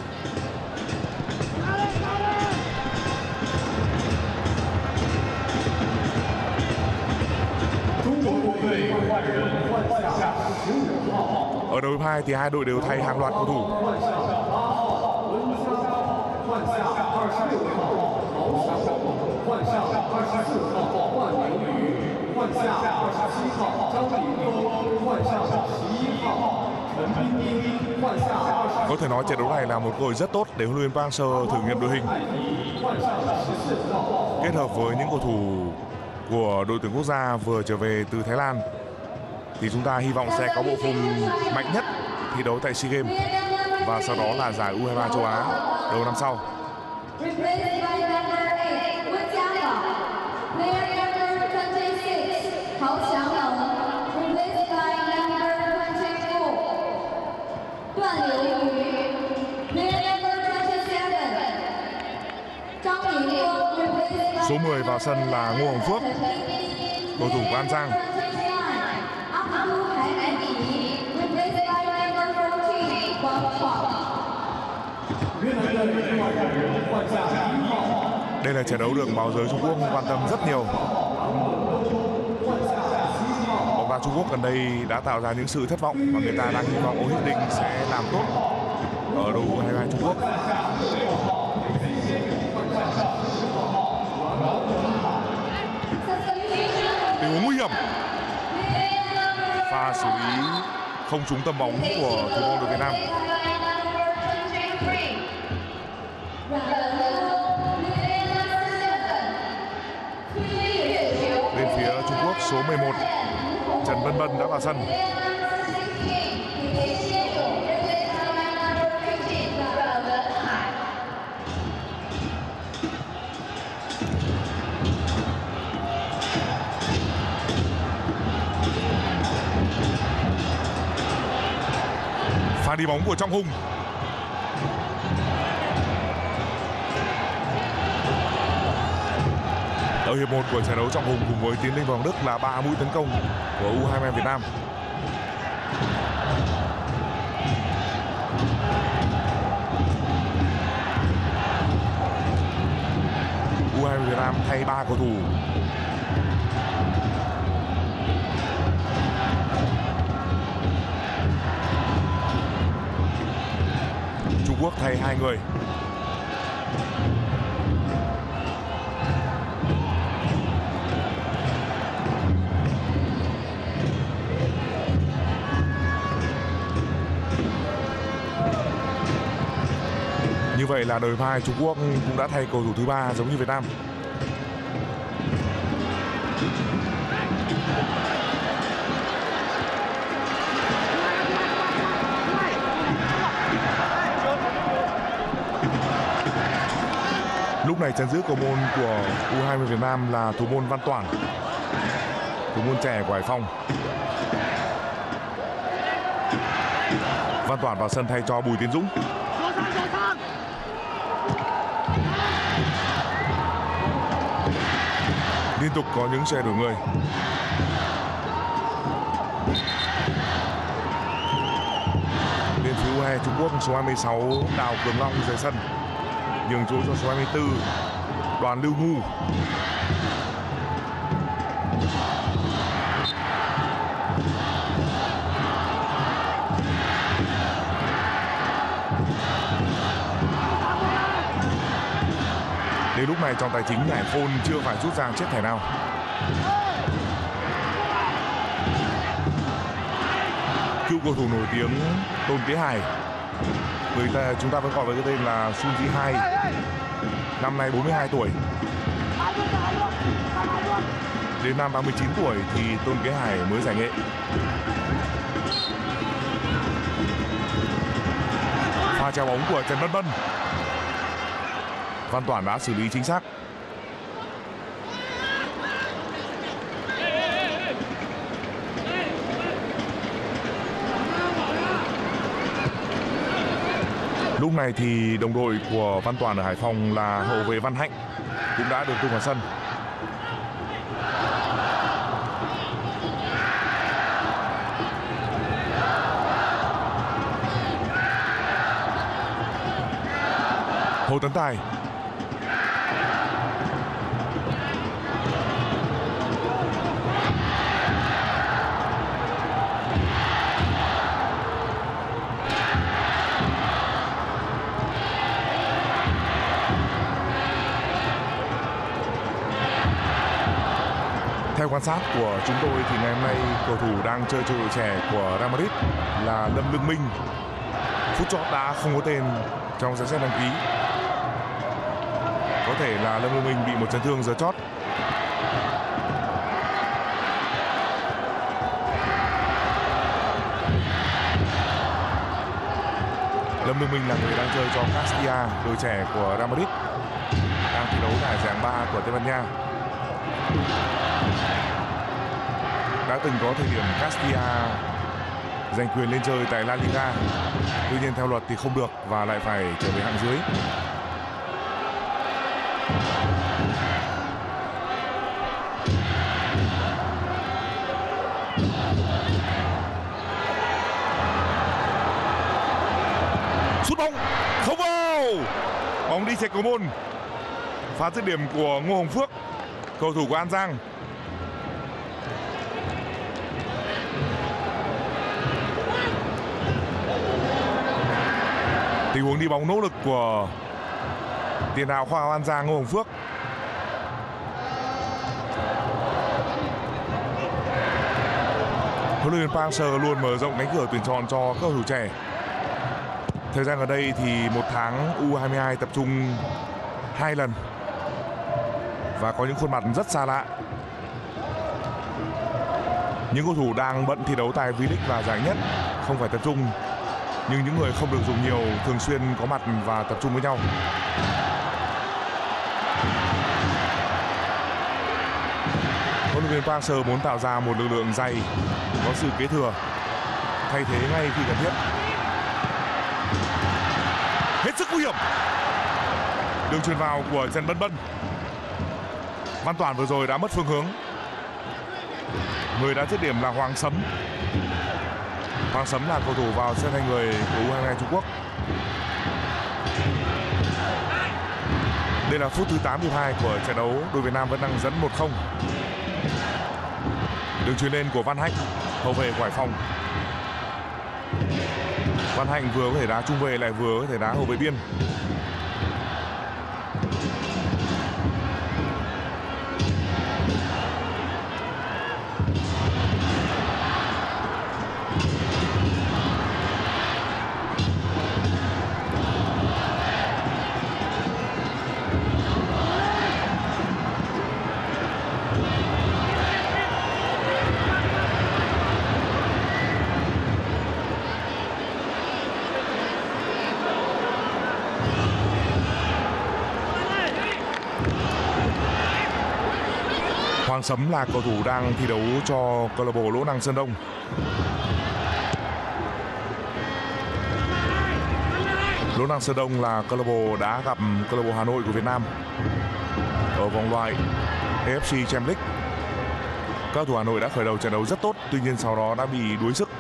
A: Ở đầu hiệp hai thì hai đội đều thay hàng loạt cầu thủ. Có thể nói trận đấu này là một cơ hội rất tốt để huấn luyện viên Park Hang-seo thử nghiệm đội hình. Kết hợp với những cầu thủ của đội tuyển quốc gia vừa trở về từ Thái Lan thì chúng ta hy vọng sẽ có bộ khung mạnh nhất thi đấu tại SEA Games và sau đó là giải U hai mươi ba châu Á đầu năm sau. Số mười vào sân là Ngô Hồng Phước, cầu thủ của An Giang. Đây là trận đấu được báo giới Trung Quốc quan tâm rất nhiều. Bóng đá Trung Quốc gần đây đã tạo ra những sự thất vọng và người ta đang hy vọng Ô Hiếp Đinh sẽ làm tốt ở đội U hai mươi hai Trung Quốc. Tình huống nguy hiểm, pha xử lý không trúng tầm bóng của thủ môn đội Việt Nam. Bên phía Trung Quốc, số mười một Trần Vân Vân đã vào sân. đi bóng của Trọng Hùng. Ở hiệp một của trận đấu, Trọng Hùng cùng với Tiến Linh và Hoàng Đức là ba mũi tấn công của U hai mươi hai Việt Nam. U hai mươi Việt Nam thay ba cầu thủ. Trung Quốc thay hai người. Như vậy là đội hai Trung Quốc cũng đã thay cầu thủ thứ ba giống như Việt Nam. Lúc này chân giữ cầu môn của U hai mươi Việt Nam là thủ môn Văn Toản, thủ môn trẻ của Hải Phòng. Văn Toản vào sân thay cho Bùi Tiến Dũng. Liên tục có những xe đổi người. Bên phía U hai mươi hai Trung Quốc, số hai mươi sáu Đào Cường Long rời sân, nhường chỗ cho số hai mươi tư Đoàn Lưu Ngu. Đến lúc này trọng tài chính Hải Phôn chưa phải rút ra chiếc thẻ nào. Cựu cầu thủ nổi tiếng Tôn Kế Hải, người ta chúng ta vẫn gọi với cái tên là Sun Ji Hai, năm nay bốn mươi hai tuổi. Đến năm ba mươi chín tuổi thì Tôn Kế Hải mới giải nghệ. Pha treo bóng của Trần Văn Bân. Văn Toản đã xử lý chính xác. Lúc này thì đồng đội của Văn Toản ở Hải Phòng là hậu vệ Văn Hạnh cũng đã được tung vào sân. Hồ Tấn Tài. Theo quan sát của chúng tôi thì ngày hôm nay cầu thủ đang chơi cho đội trẻ của Real Madrid là Lâm Lương Minh. Phút chót đã không có tên trong danh sách đăng ký. Có thể là Lâm Lương Minh bị một chấn thương giờ chót. Lâm Lương Minh là người đang chơi cho Castilla, đội trẻ của Real Madrid, đang thi đấu tại giải ba của Tây Ban Nha. Đã từng có thời điểm Castilla giành quyền lên chơi tại La Liga, tuy nhiên theo luật thì không được và lại phải trở về hạng dưới. Sút bóng không vào, bóng đi chệch cầu môn. Pha dứt điểm của Ngô Hồng Phước, cầu thủ của An Giang. Tình huống đi bóng nỗ lực của tiền đạo khoa học An Giang Ngô Hồng Phước. Huấn luyện viên Park Hang-seo luôn mở rộng cánh cửa tuyển chọn cho các cầu thủ trẻ. Thời gian gần đây thì một tháng U hai mươi hai tập trung hai lần và có những khuôn mặt rất xa lạ. Những cầu thủ đang bận thi đấu tại V-League và giải nhất không phải tập trung, nhưng những người không được dùng nhiều thường xuyên có mặt và tập trung với nhau. Huấn luyện viên Park Hang-seo muốn tạo ra một lực lượng dày, có sự kế thừa, thay thế ngay khi cần thiết. sức nguy hiểm. Đường chuyền vào của Trần Bân Bân. Văn Toản vừa rồi đã mất phương hướng. Người đã dứt điểm là Hoàng Sấm. Hoàng Sấm là cầu thủ vào sân thay người của U hai mươi hai Trung Quốc. Đây là phút thứ tám mươi hai của trận đấu, đội Việt Nam vẫn đang dẫn một không. Đường chuyền lên của Văn Hạnh, hậu vệ của Hải Phòng. Văn Hạnh vừa có thể đá trung vệ lại vừa có thể đá hậu vệ biên. Hoàng Sấm là cầu thủ đang thi đấu cho câu lạc bộ Lỗ Năng Sơn Đông. Lỗ Năng Sơn Đông là câu lạc bộ đã gặp câu lạc bộ Hà Nội của Việt Nam ở vòng loại a ép xê Champions League. Các cầu thủ Hà Nội đã khởi đầu trận đấu rất tốt, tuy nhiên sau đó đã bị đuối sức.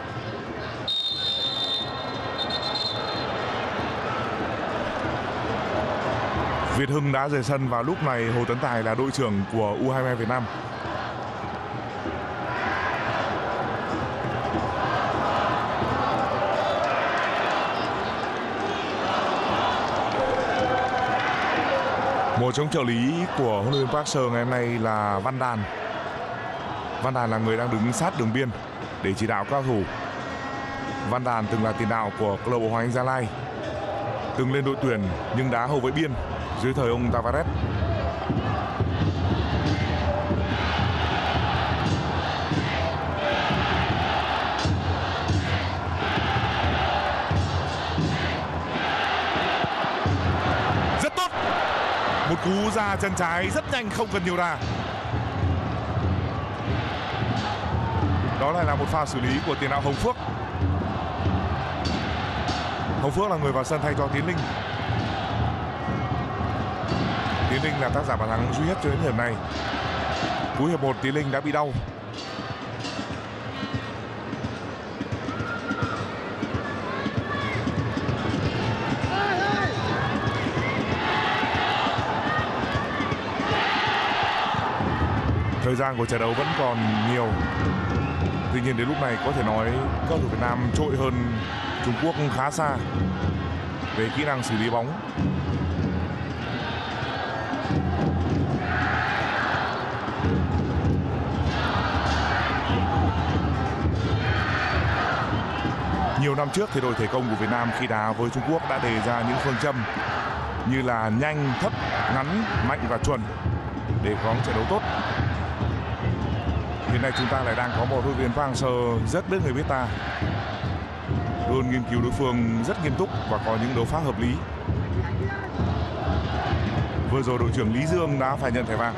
A: Việt Hưng đã rời sân và lúc này Hồ Tấn Tài là đội trưởng của U hai mươi hai Việt Nam. Một trong trợ lý của huấn luyện viên Park Hang-seo ngày hôm nay là Văn Đàn. Văn Đàn là người đang đứng sát đường biên để chỉ đạo các cầu thủ. Văn Đàn từng là tiền đạo của câu lạc bộ Hoàng Anh Gia Lai, từng lên đội tuyển nhưng đá hậu vệ biên dưới thời ông Tavares. Rất tốt. Một cú ra chân trái rất nhanh, không cần nhiều đà. Đó lại là một pha xử lý của tiền đạo Hồng Phước. Hồng Phước là người vào sân thay cho Tiến Linh. Tiến Linh là tác giả bàn thắng duy nhất cho đến thời điểm này. Cuối hiệp một Tiến Linh đã bị đau. Thời gian của trận đấu vẫn còn nhiều. Tuy nhiên đến lúc này có thể nói các cầu thủ Việt Nam trội hơn Trung Quốc khá xa về kỹ năng xử lý bóng. Nhiều năm trước thì đội thể công của Việt Nam khi đá với Trung Quốc đã đề ra những phương châm như là nhanh, thấp, ngắn, mạnh và chuẩn để có trận đấu tốt. Hiện nay chúng ta lại đang có một huấn luyện viên Park Hang-seo rất biết người biết ta, luôn nghiên cứu đối phương rất nghiêm túc và có những đấu pháp hợp lý. Vừa rồi đội trưởng Lý Dương đã phải nhận thẻ vàng.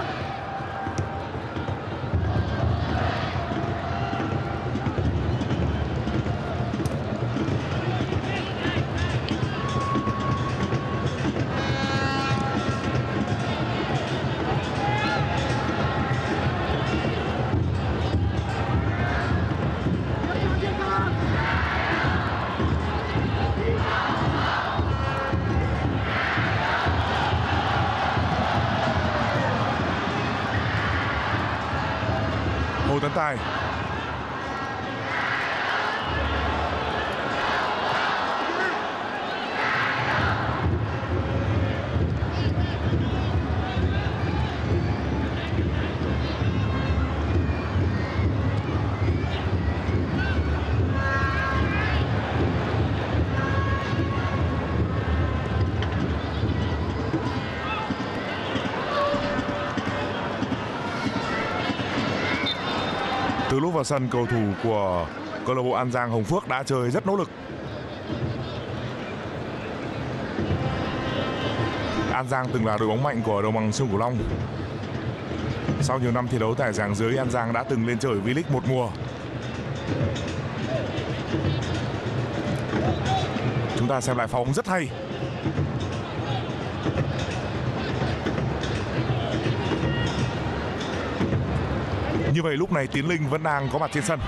A: Hồ Tấn Tài. Từ lúc vào sân, cầu thủ của câu lạc bộ An Giang Hồng Phước đã chơi rất nỗ lực. An Giang từng là đội bóng mạnh của đồng bằng sông Cửu Long. Sau nhiều năm thi đấu tại giảng dưới, An Giang đã từng lên chơi V-League một mùa. Chúng ta ta xem lại pha bóng rất hay. Như vậy lúc này Tiến Linh vẫn đang có mặt trên sân.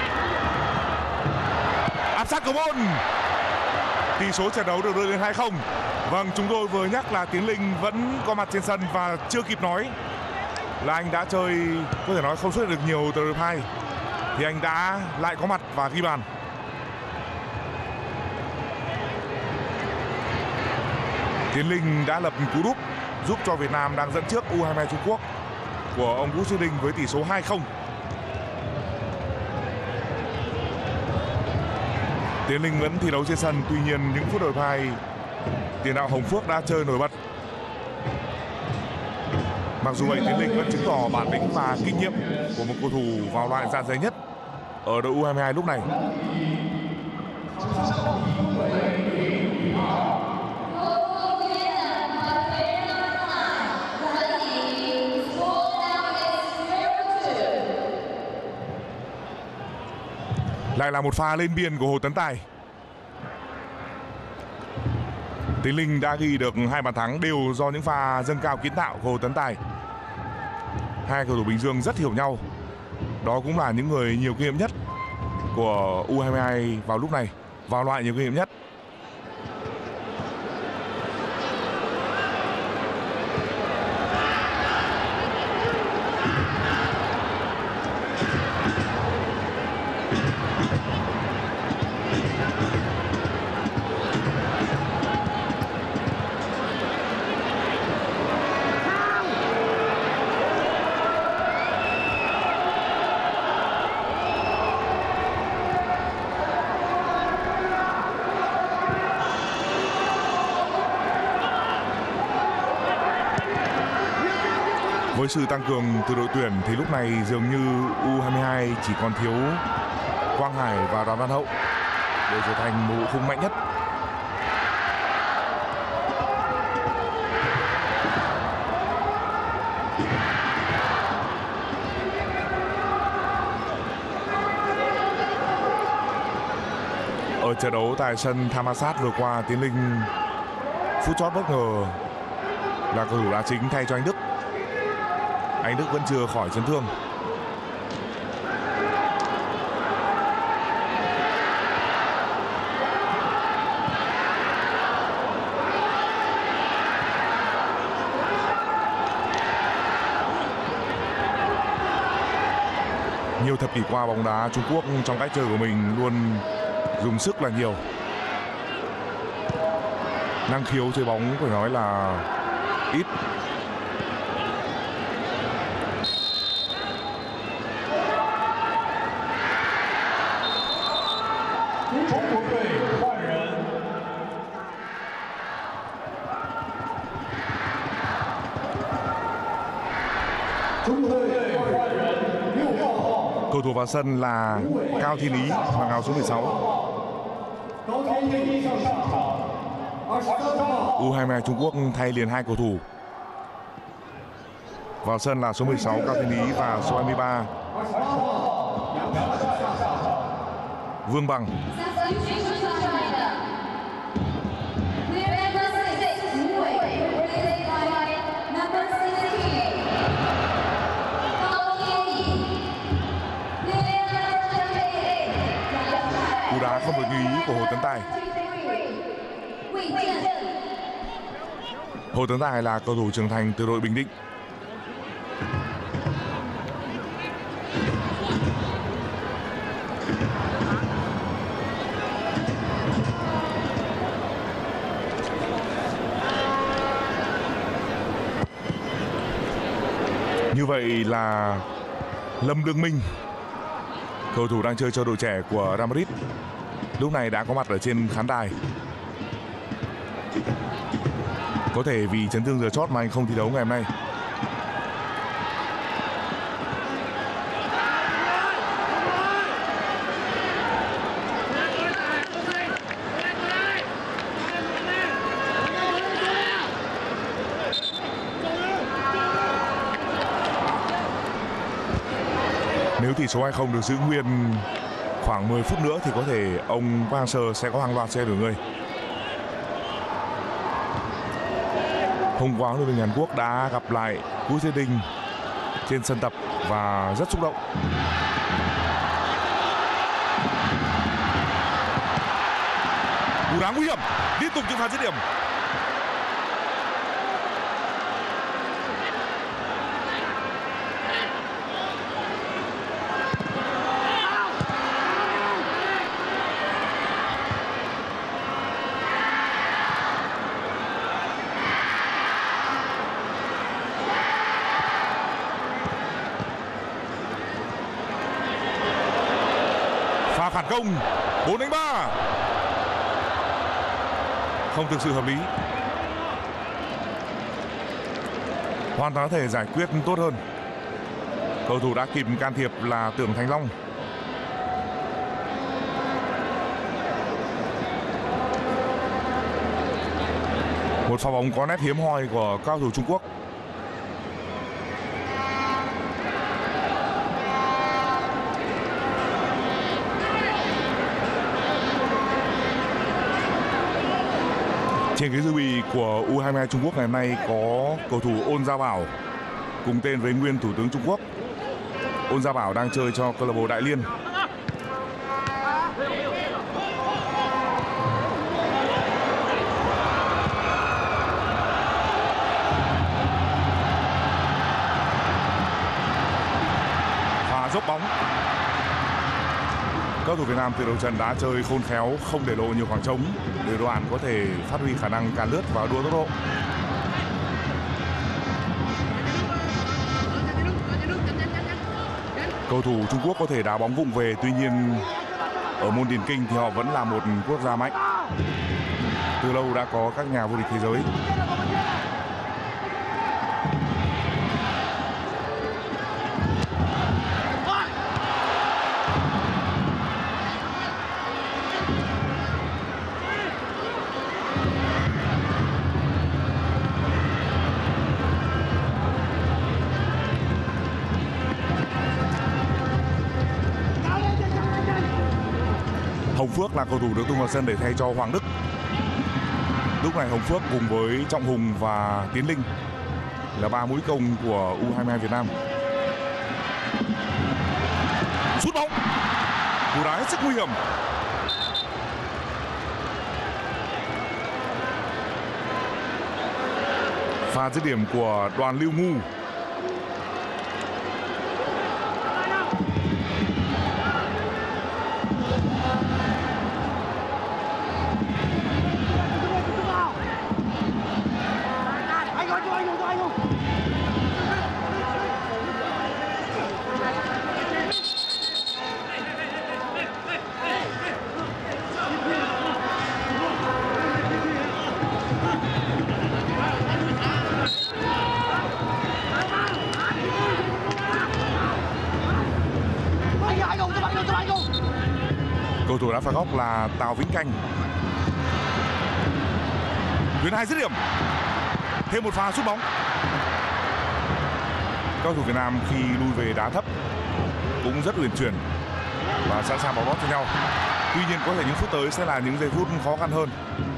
A: Áp sát cầu môn. Tỷ số trận đấu được đưa lên hai không. Vâng, chúng tôi vừa nhắc là Tiến Linh vẫn có mặt trên sân và chưa kịp nói là anh đã chơi có thể nói không xuất được nhiều từ hiệp hai thì anh đã lại có mặt và ghi bàn. Tiến Linh đã lập cú đúp giúp cho Việt Nam đang dẫn trước U hai mươi hai Trung Quốc của ông Vũ Xuân Đình với tỷ số hai không. Tiến Linh vẫn thi đấu trên sân, tuy nhiên những phút đầu hai tiền đạo Hồng Phước đã chơi nổi bật. Mặc dù vậy, Tiến Linh vẫn chứng tỏ bản lĩnh và kinh nghiệm của một cầu thủ vào loại dạ dày nhất ở đội U hai mươi hai lúc này. Lại là một pha lên biên của Hồ Tấn Tài. Tiến Linh đã ghi được hai bàn thắng đều do những pha dâng cao kiến tạo của Hồ Tấn Tài. Hai cầu thủ Bình Dương rất hiểu nhau. Đó cũng là những người nhiều kinh nghiệm nhất của U hai mươi hai vào lúc này, vào loại nhiều kinh nghiệm nhất. Với sự tăng cường từ đội tuyển thì lúc này dường như U hai mươi hai chỉ còn thiếu Quang Hải và Đoàn Văn Hậu để trở thành một bộ khung mạnh nhất. Ở trận đấu tại sân Thammasat vừa qua, Tiến Linh phút chót bất ngờ là cầu thủ đá chính thay cho anh Đức. Anh Đức vẫn chưa khỏi chấn thương. Nhiều thập kỷ qua, bóng đá Trung Quốc trong cách chơi của mình luôn dùng sức là nhiều. Năng khiếu chơi bóng phải nói là ít. Cầu thủ vào sân là Cao Thiên Ý mang áo số mười sáu. U hai mươi hai Trung Quốc thay liền hai cầu thủ. Vào sân là số mười sáu Cao Thiên Ý và số hai mươi ba Vương Bằng. Cú đá không được như ý của Hồ Tấn Tài. Hồ Tấn Tài là cầu thủ trưởng thành từ đội Bình Định. Như vậy là Lâm Lương Minh, cầu thủ đang chơi cho đội trẻ của Real Madrid, lúc này đã có mặt ở trên khán đài. Có thể vì chấn thương giờ chót mà anh không thi đấu ngày hôm nay. Nếu tỷ số hai không được giữ nguyên khoảng mười phút nữa thì có thể ông Park Hang-seo sẽ có hàng loạt xe đổi người. Hôm qua huấn luyện viên Hàn Quốc đã gặp lại Vũ Thế Đình trên sân tập và rất xúc động. Cú đá nguy hiểm, liên tục những pha dứt điểm. Pha phản công bốn đánh ba không thực sự hợp lý, hoàn toàn có thể giải quyết tốt hơn. Cầu thủ đã kịp can thiệp là Tưởng Thành Long. Một pha bóng có nét hiếm hoi của cao thủ Trung Quốc. Trên ghế dự bị của U hai mươi hai Trung Quốc ngày hôm nay có cầu thủ Ôn Gia Bảo cùng tên với nguyên thủ tướng Trung Quốc. Ôn Gia Bảo đang chơi cho câu lạc bộ Đại Liên. Và dốc bóng. Các thủ Việt Nam từ đầu trận đã chơi khôn khéo, không để lộ nhiều khoảng trống để Đoàn có thể phát huy khả năng càn lướt và đua tốc độ. Cầu thủ Trung Quốc có thể đá bóng vụng về, tuy nhiên ở môn điền kinh thì họ vẫn là một quốc gia mạnh. Từ lâu đã có các nhà vô địch thế giới. Hồng Phước là cầu thủ được tung vào sân để thay cho Hoàng Đức. Lúc này Hồng Phước cùng với Trọng Hùng và Tiến Linh là ba mũi công của U hai mươi hai Việt Nam. Sút bóng, cú đá hết sức nguy hiểm. Pha dứt điểm của Đoàn Lưu Ngu. Cầu thủ đá phạt góc là Tào Vĩnh Canh. Tuyến hai dứt điểm. Thêm một pha sút bóng. Các cầu thủ Việt Nam khi lui về đá thấp cũng rất uyển chuyển và sẵn sàng bỏ bóp cho nhau. Tuy nhiên có thể những phút tới sẽ là những giây phút khó khăn hơn.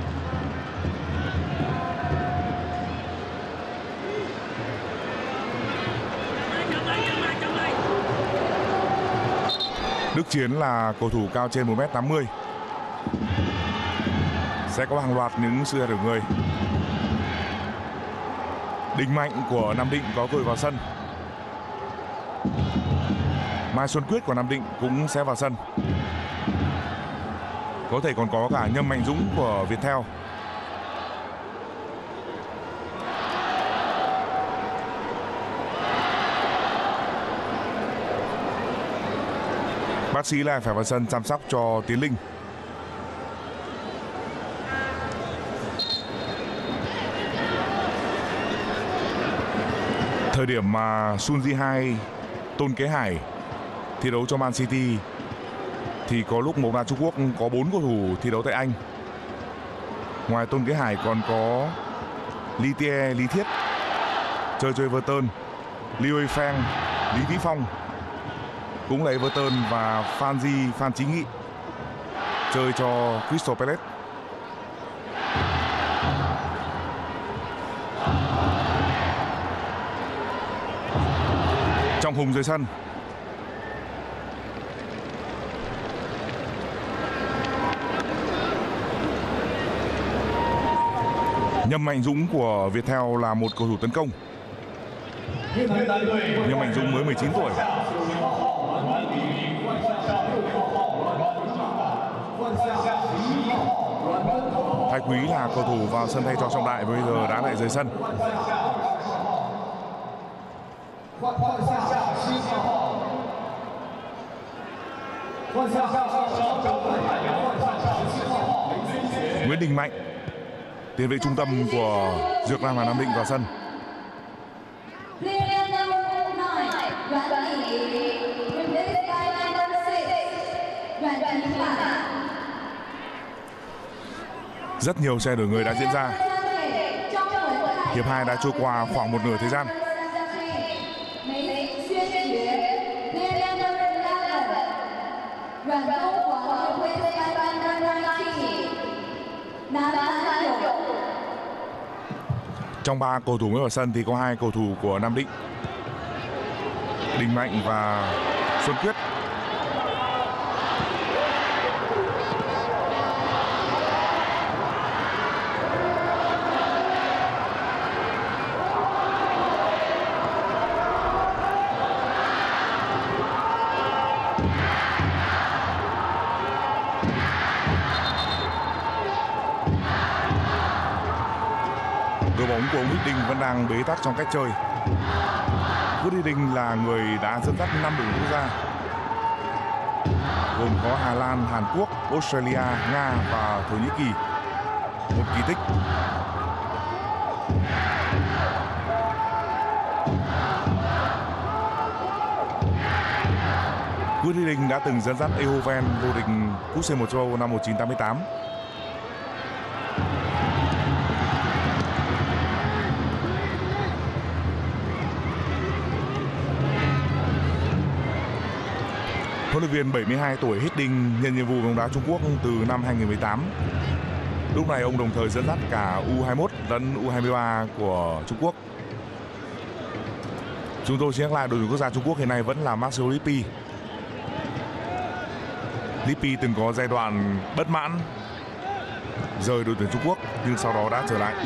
A: Đức Chiến là cầu thủ cao trên một mét tám mươi. Sẽ có hàng loạt những sự thay đổi người. Đình Mạnh của Nam Định có cơ hội vào sân. Mai Xuân Quyết của Nam Định cũng sẽ vào sân. Có thể còn có cả Nhâm Mạnh Dũng của Viettel. Bác sĩ lại phải vào sân chăm sóc cho Tiến Linh. Thời điểm mà Sun Ji Hai, Tôn Kế Hải thi đấu cho Man City thì có lúc bóng đá Trung Quốc có bốn cầu thủ thi đấu tại Anh. Ngoài Tôn Kế Hải còn có Lý Tie, Lý Thiết chơi cho Everton, Liu Feng, Lý Vĩ Phong cũng là Everton và Phan Di, Phan Chí Nghị chơi cho Crystal Palace. Trọng Hùng dưới sân. Nhâm Mạnh Dũng của Viettel là một cầu thủ tấn công. Nhâm Mạnh Dũng mới mười chín tuổi. Thái Quý là cầu thủ vào sân thay cho Trọng Đại, bây giờ đã lại rời sân. Nguyễn Đình Mạnh, tiền vệ trung tâm của Dược Lam Hà Nam Định vào sân. Rất nhiều xe đổi người đã diễn ra. Hiệp hai đã trôi qua khoảng một nửa thời gian. Trong ba cầu thủ mới vào sân thì có hai cầu thủ của Nam Định, Đình Mạnh và Xuân Quyết. Đội bóng của Nguyễn Đình vẫn đang bế tắc trong cách chơi. Nguyễn Đình là người đã dẫn dắt năm đội quốc gia gồm có Hà Lan, Hàn Quốc, Australia, Nga và Thổ Nhĩ Kỳ. Một kỳ tích. Nguyễn Đình đã từng dẫn dắt Eindhoven vô địch cúp C một châu Âu năm một nghìn chín trăm tám mươi tám. Huấn luyện viên bảy mươi hai tuổi Hiddink nhận nhiệm vụ bóng đá Trung Quốc từ năm hai nghìn không trăm mười tám. Lúc này ông đồng thời dẫn dắt cả U hai mươi mốt lẫn U hai mươi ba của Trung Quốc. Chúng tôi nhắc lại đội tuyển quốc gia Trung Quốc hiện nay vẫn là Marcelo Lippi. Lippi từng có giai đoạn bất mãn rời đội tuyển Trung Quốc nhưng sau đó đã trở lại.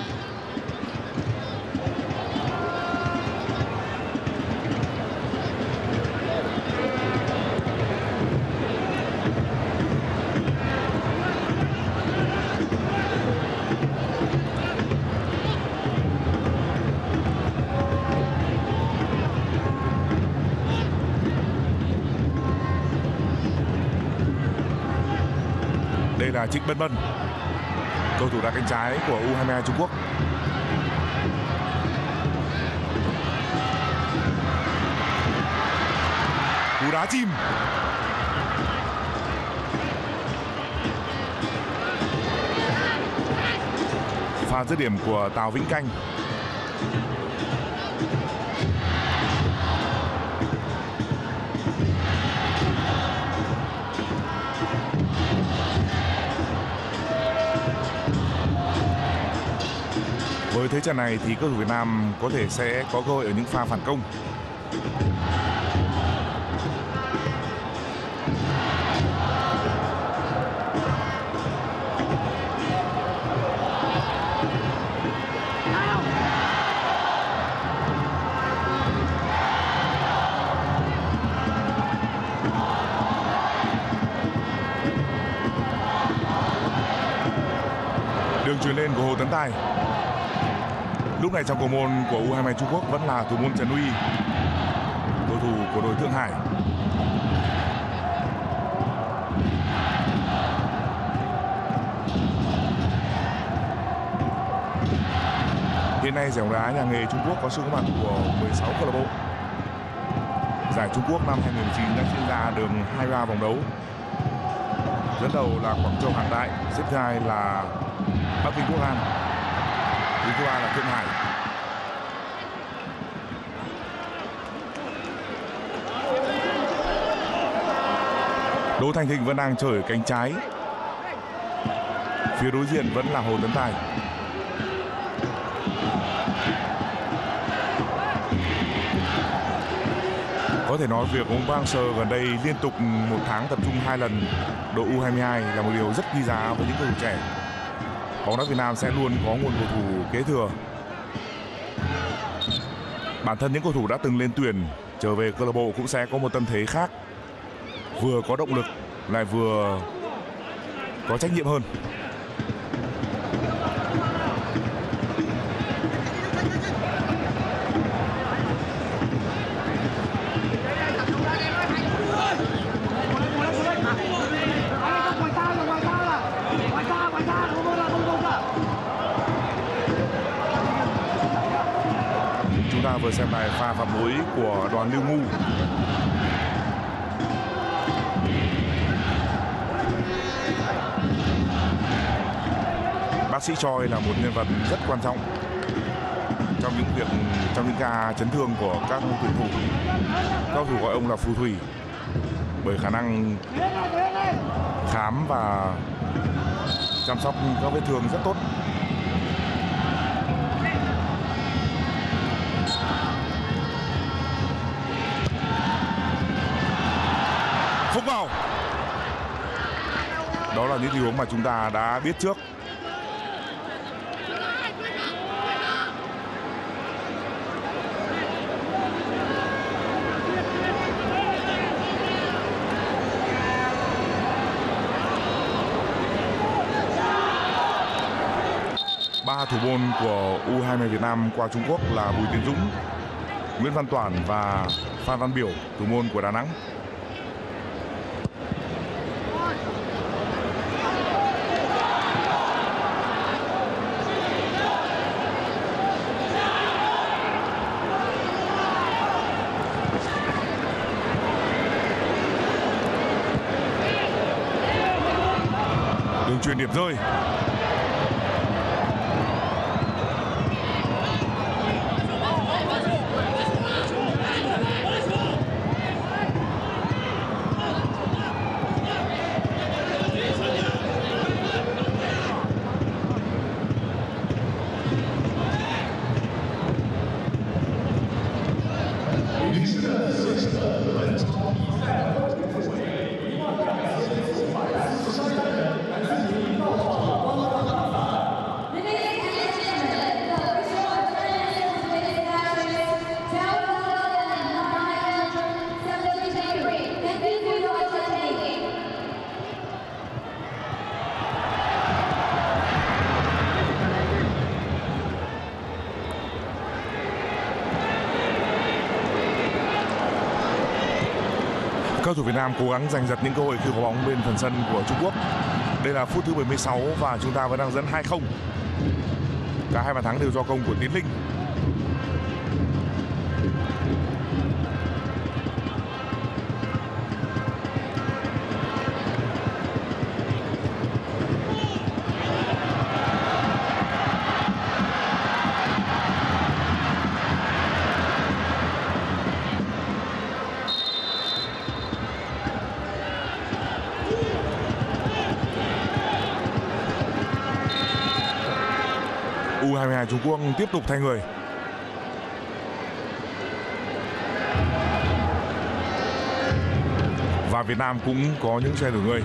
A: Đây là Trịnh Bân Bân, cầu thủ đá cánh trái của U hai mươi hai Trung Quốc. Cú đá chìm. Pha dứt điểm của Tào Vĩnh Canh. Với thế trận này thì cầu thủ Việt Nam có thể sẽ có cơ hội ở những pha phản công. Đường chuyền lên của Hồ Tấn Tài. Lúc này trong cầu môn của U hai mươi hai Trung Quốc vẫn là thủ môn Trần Uy, cầu thủ của đội Thượng Hải. Hiện nay giải bóng đá nhà nghề Trung Quốc có sự có mặt của mười sáu câu lạc bộ. Giải Trung Quốc năm hai nghìn không trăm mười chín đã diễn ra được hai mươi ba vòng đấu. Dẫn đầu là Quảng Châu Hàng Đại, xếp thứ hai là Bắc Kinh Quốc An, đứng thứ ba là Thượng Hải. Đỗ Thành Thịnh vẫn đang chơi ở cánh trái. Phía đối diện vẫn là Hồ Tấn Tài. thể nói việc ông Park Hang-seo gần đây liên tục một tháng tập trung hai lần đội U hai mươi hai là một điều rất quý giá với những cầu thủ trẻ. Bóng đá Việt Nam sẽ luôn có nguồn cầu thủ kế thừa. Bản thân những cầu thủ đã từng lên tuyển trở về câu lạc bộ cũng sẽ có một tâm thế khác, vừa có động lực lại vừa có trách nhiệm hơn. Chúng ta vừa xem lại pha phạm lỗi của Đoàn Lưu Ngu. Bác sĩ Choi là một nhân vật rất quan trọng trong những việc trong những ca chấn thương của các tuyển thủ. Các cầu thủ gọi ông là phù thủy bởi khả năng khám và chăm sóc các vết thương rất tốt. Phúc vào. Đó là những tình huống mà chúng ta đã biết trước. Ba thủ môn của U hai mươi Việt Nam qua Trung Quốc là Bùi Tiến Dũng, Nguyễn Văn Toản và Phan Văn Biểu, thủ môn của Đà Nẵng. Đường chuyền điểm rơi. Cầu thủ Việt Nam cố gắng giành giật những cơ hội khi có bóng bên phần sân của Trung Quốc. Đây là phút thứ bảy mươi sáu và chúng ta vẫn đang dẫn hai không. Cả hai bàn thắng đều do công của Tiến Linh. U hai mươi hai Trung Quốc tiếp tục thay người. Và Việt Nam cũng có những xe đổi người.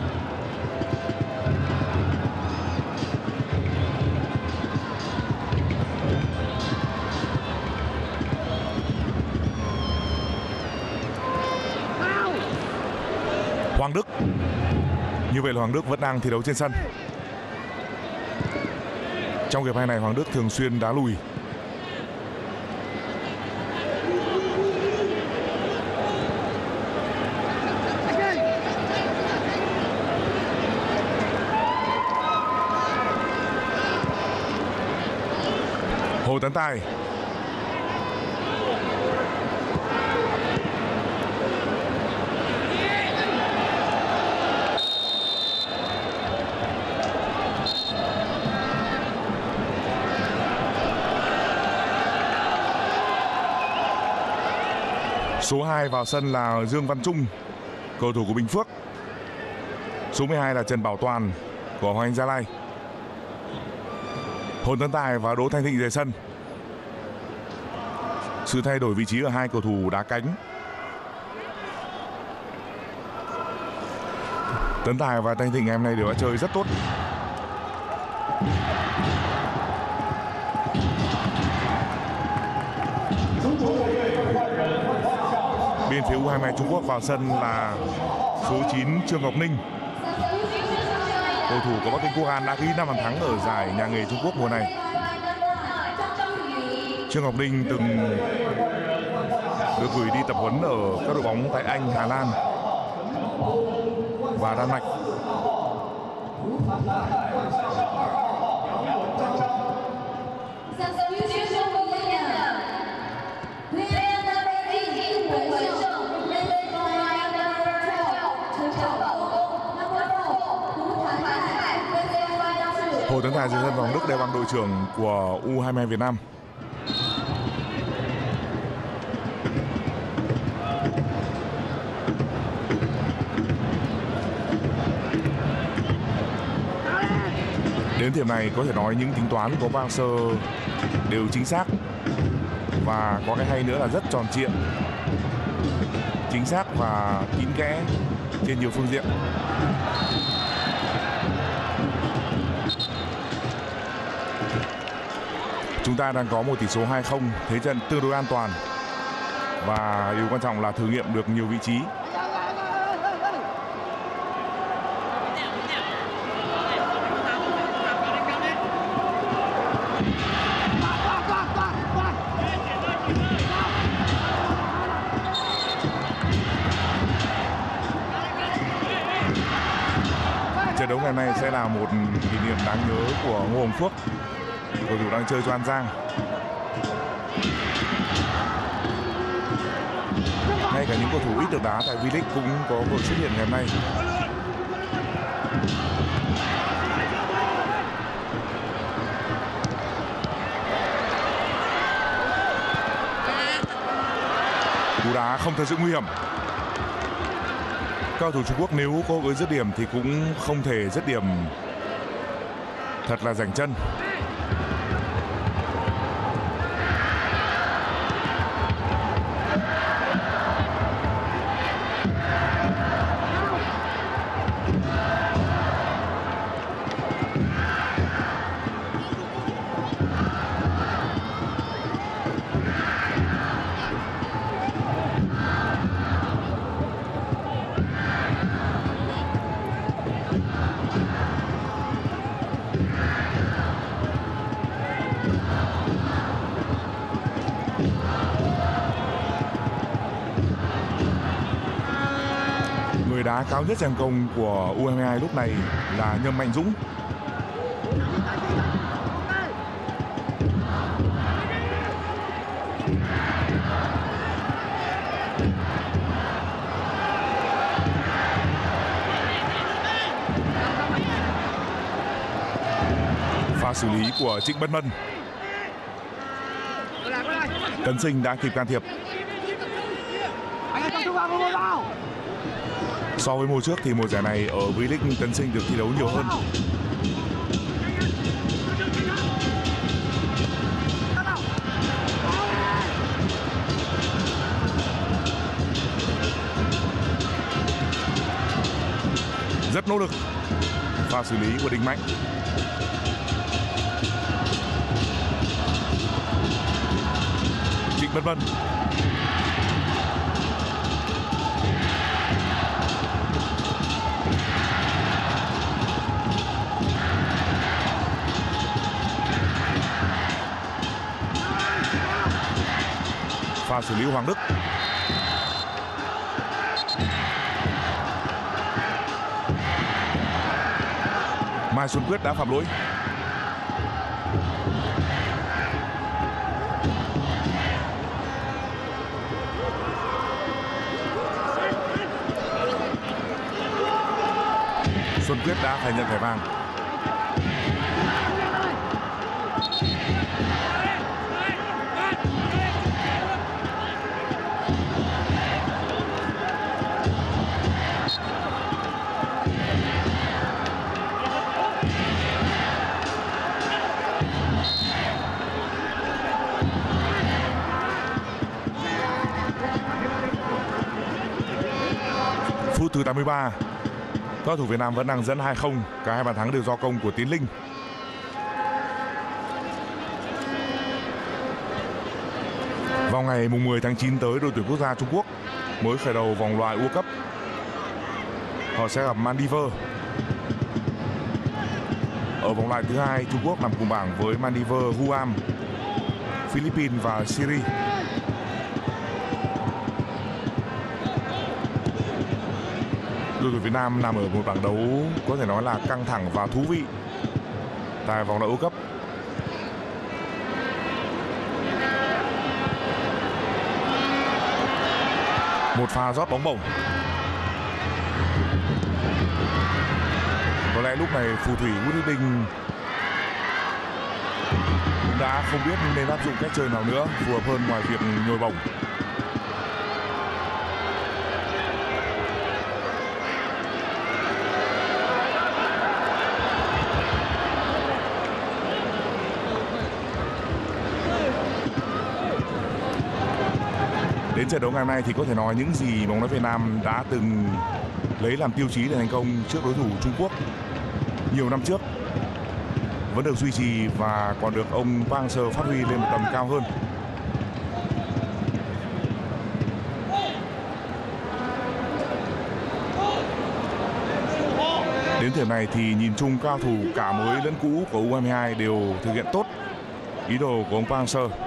A: Hoàng Đức. Như vậy là Hoàng Đức vẫn đang thi đấu trên sân. Trong hiệp hai này Hoàng Đức thường xuyên đá lùi. Hồ Tấn Tài. Số hai vào sân là Dương Văn Trung, cầu thủ của Bình Phước. Số mười hai là Trần Bảo Toàn của Hoàng Anh Gia Lai. Hồ Tấn Tài và Đỗ Thanh Thịnh rời sân. Sự thay đổi vị trí ở hai cầu thủ đá cánh. Tấn Tài và Thanh Thịnh ngày hôm nay đều đã chơi rất tốt. Bên phía U hai mươi hai Trung Quốc vào sân là số chín Trương Ngọc Ninh. Cầu thủ của Bắc Kinh Quốc An đã ghi năm bàn thắng ở giải nhà nghề Trung Quốc mùa này. Trương Ngọc Ninh từng được gửi đi tập huấn ở các đội bóng tại Anh, Hà Lan và Đan Mạch. Hồ Tấn Tài dưới sân vòng Đức đeo băng đội trưởng của U hai mươi hai Việt Nam. Đến điểm này có thể nói những tính toán của Park Hang-seo đều chính xác, và có cái hay nữa là rất tròn trịa, chính xác và kín kẽ trên nhiều phương diện. Chúng ta đang có một tỷ số hai không, thế trận tương đối an toàn và điều quan trọng là thử nghiệm được nhiều vị trí. Trận đấu ngày nay sẽ là một kỷ niệm đáng nhớ của Ngô Hồng Phước, cầu thủ đang chơi cho An Giang. Ngay cả những cầu thủ ít được đá tại V-League cũng có cơ hội xuất hiện ngày hôm nay. Cú đá không thật sự nguy hiểm. Cao thủ Trung Quốc nếu có với dứt điểm thì cũng không thể dứt điểm thật là rảnh chân. Người đá cao nhất trận công của U hai mươi hai lúc này là Nhâm Mạnh Dũng. Pha xử lý của Trịnh Bân Mân. Tấn Sinh đã kịp can thiệp. So với mùa trước thì mùa giải này ở V-League Tấn Sinh được thi đấu nhiều hơn. Rất nỗ lực. Pha xử lý của Đình Mạnh. Trịnh Bân Mân. Pha xử lý Hoàng Đức. Mai Xuân Quyết đã phạm lỗi. Xuân Quyết đã phải nhận thẻ vàng. Phút thứ tám mươi ba, Các thủ Việt Nam vẫn đang dẫn hai không, cả hai bàn thắng đều do công của Tiến Linh. Vào ngày mười tháng chín tới, đội tuyển quốc gia Trung Quốc mới khởi đầu vòng loại World Cup. Họ sẽ gặp Maldives. Ở vòng loại thứ hai, Trung Quốc nằm cùng bảng với Maldives, Guam, Philippines và Syria. Đội tuyển Việt Nam nằm ở một bảng đấu có thể nói là căng thẳng và thú vị tại vòng loại World Cup. Một pha rót bóng bổng. Có lẽ lúc này phù thủy Nguyễn Đức Đình đã không biết nên áp dụng cách chơi nào nữa phù hợp hơn ngoài việc nhồi bổng. Đến trận đấu ngày hôm nay thì có thể nói những gì bóng đá Việt Nam đã từng lấy làm tiêu chí để thành công trước đối thủ Trung Quốc nhiều năm trước vẫn được duy trì và còn được ông Park Hang-seo phát huy lên một tầm cao hơn. Đến thời điểm này thì nhìn chung cao thủ cả mới lẫn cũ của U hai mươi hai đều thực hiện tốt ý đồ của ông Park Hang-seo.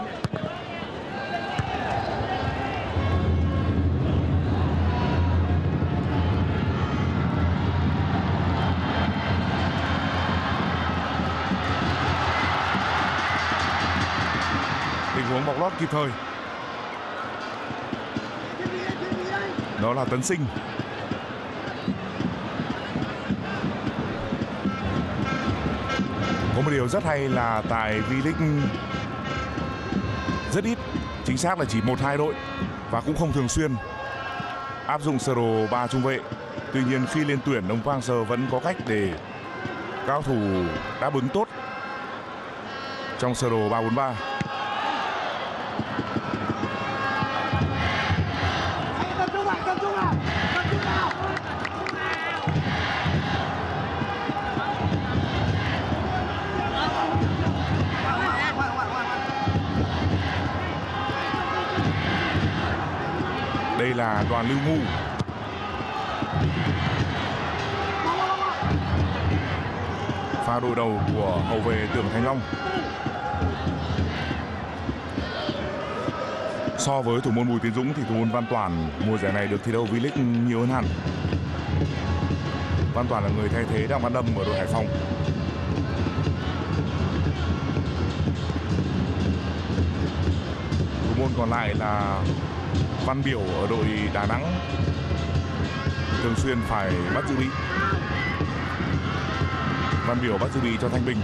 A: Huống bọc lót kịp thời. Đó là Tấn Sinh. Có một điều rất hay là tại V-League rất ít, chính xác là chỉ một hai đội và cũng không thường xuyên áp dụng sơ đồ ba trung vệ. Tuy nhiên khi lên tuyển, ông Park Hang-seo vẫn có cách để cao thủ đáp ứng tốt trong sơ đồ ba bốn ba. Đây là Đoàn Lưu Ngu. Pha đội đầu của hậu vệ Tưởng Thành Long. So với thủ môn Bùi Tiến Dũng thì thủ môn Văn Toản mùa giải này được thi đấu V-League nhiều hơn hẳn. Văn Toản là người thay thế Đặng Văn Đâm ở đội Hải Phòng. Thủ môn còn lại là Văn Biểu ở đội Đà Nẵng, thường xuyên phải bắt giữ bị. Văn Biểu bắt giữ bị cho Thanh Bình.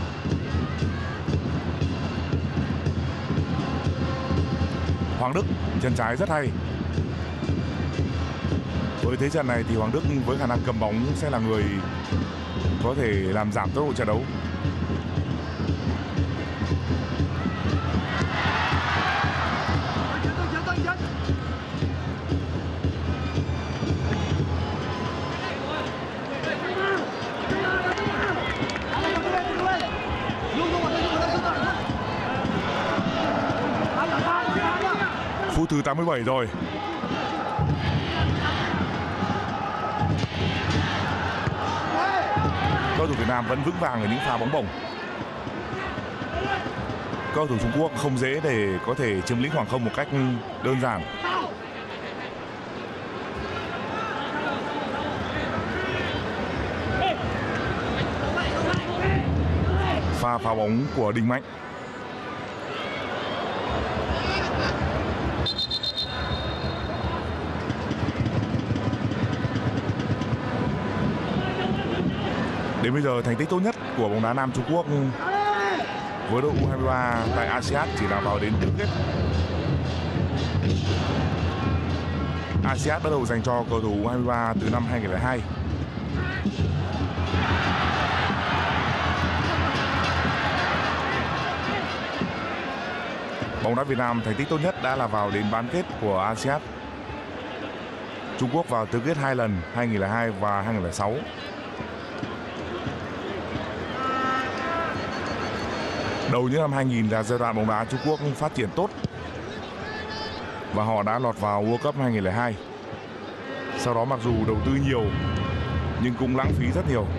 A: Hoàng Đức chân trái rất hay. Với thế trận này thì Hoàng Đức với khả năng cầm bóng sẽ là người có thể làm giảm tốc độ trận đấu. Phút thứ tám mươi bảy rồi. Cầu thủ Việt Nam vẫn vững vàng ở những pha bóng bổng. Cầu thủ Trung Quốc không dễ để có thể chiếm lĩnh khoảng không một cách đơn giản. Pha phá bóng của Đình Mạnh. Đến bây giờ thành tích tốt nhất của bóng đá nam Trung Quốc với đội U hai mươi ba tại a si át chỉ là vào đến tứ kết. a si át bắt đầu dành cho cầu thủ U hai mươi ba từ năm hai nghìn không trăm lẻ hai. Bóng đá Việt Nam thành tích tốt nhất đã là vào đến bán kết của a si át. Trung Quốc vào tứ kết hai lần, hai nghìn không trăm lẻ hai và hai nghìn không trăm lẻ sáu. Đầu những năm hai nghìn là giai đoạn bóng đá Trung Quốc phát triển tốt và họ đã lọt vào World Cup hai nghìn không trăm lẻ hai. Sau đó mặc dù đầu tư nhiều nhưng cũng lãng phí rất nhiều.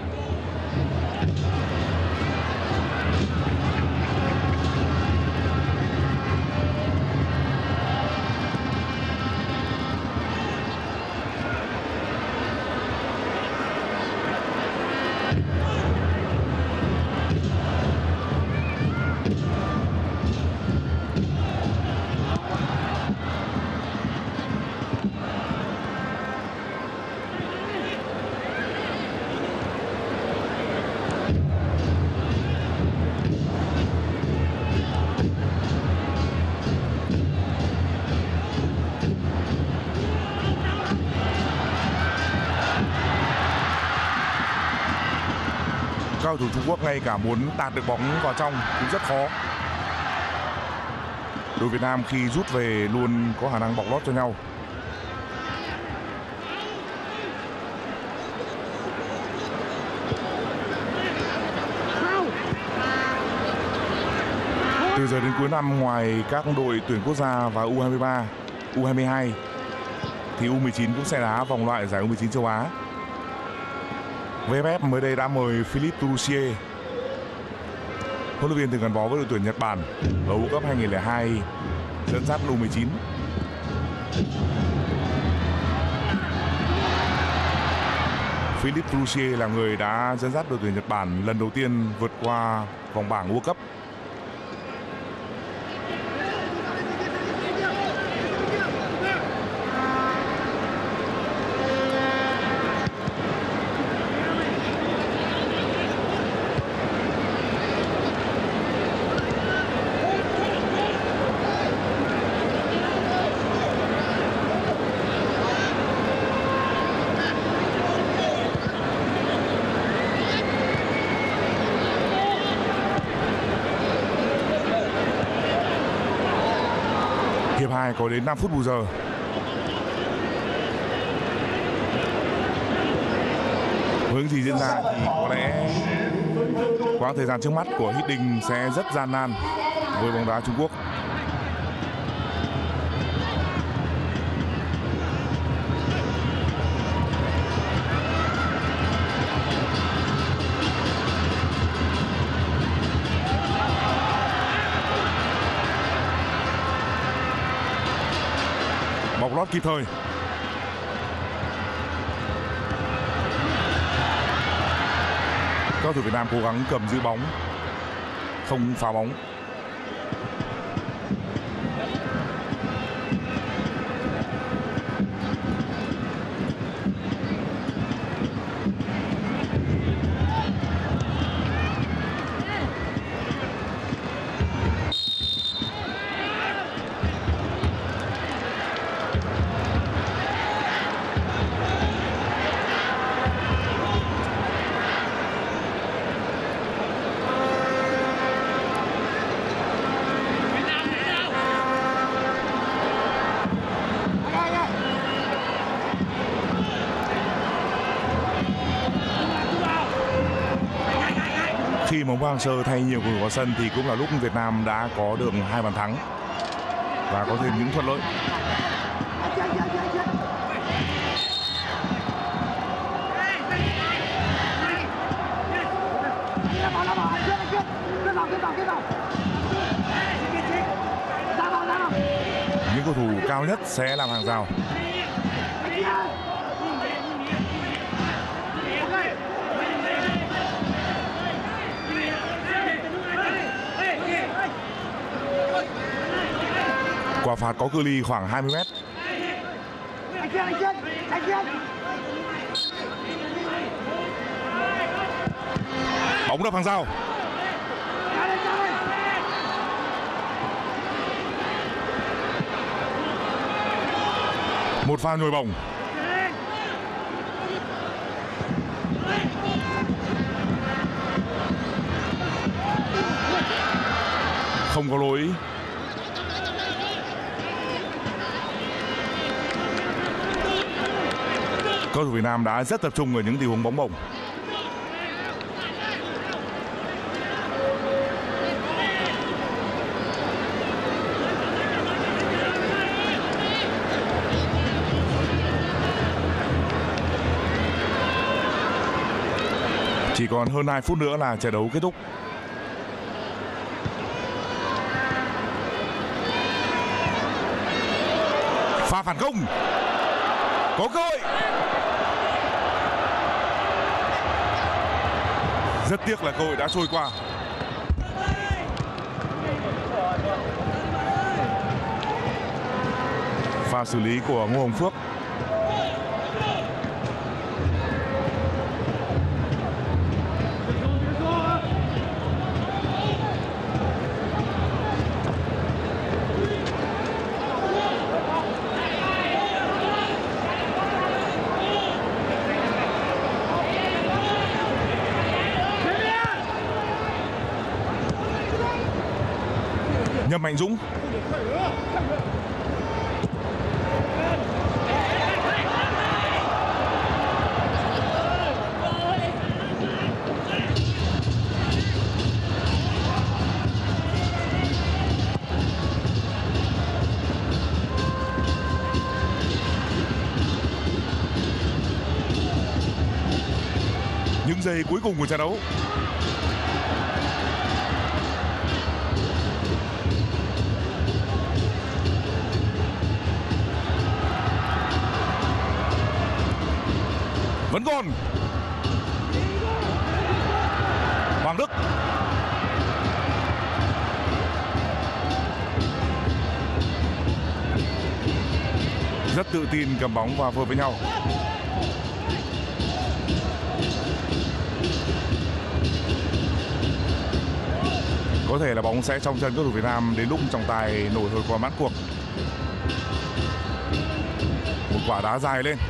A: Các cầu thủ Trung Quốc ngay cả muốn tạt được bóng vào trong cũng rất khó. Đội Việt Nam khi rút về luôn có khả năng bọc lót cho nhau. Từ giờ đến cuối năm, ngoài các đội tuyển quốc gia và U hai mươi ba, U hai mươi hai thì U mười chín cũng sẽ đá vòng loại giải U mười chín châu Á. vê ép ép mới đây đã mời Philippe Toussier, huấn luyện viên từng gắn bó với đội tuyển Nhật Bản ở World Cup hai nghìn không trăm lẻ hai, dẫn dắt U mười chín. Philippe Toussier là người đã dẫn dắt đội tuyển Nhật Bản lần đầu tiên vượt qua vòng bảng World Cup. Hiệp hai có đến năm phút bù giờ. Hướng gì diễn ra thì có lẽ quãng thời gian trước mắt của Hiddink sẽ rất gian nan với bóng đá Trung Quốc. Bọc lót kịp thời. Các cầu thủ Việt Nam cố gắng cầm giữ bóng, không phá bóng. Khi mà Hang Seo thay nhiều cầu thủ vào sân thì cũng là lúc Việt Nam đã có được hai bàn thắng và có thêm những thuận lợi. Những cầu thủ cao nhất sẽ làm hàng rào. Quả phạt có cự ly khoảng hai mươi mét. Bóng đập hàng rào. Một pha nhồi bổng. Không có lỗi. Cầu thủ Việt Nam đã rất tập trung ở những tình huống bóng bổng. Chỉ còn hơn hai phút nữa là trận đấu kết thúc. Pha phản công, có cơ hội. Rất tiếc là cơ hội đã trôi qua. Pha xử lý của Ngô Hồng Phước. Nhâm Mạnh Dũng. Những giây cuối cùng của trận đấu. Vẫn còn Hoàng Đức. Rất tự tin cầm bóng và phối với nhau. Có thể là bóng sẽ trong chân cầu thủ Việt Nam đến lúc trọng tài nổi hồi còi mãn cuộc. Một quả đá dài lên.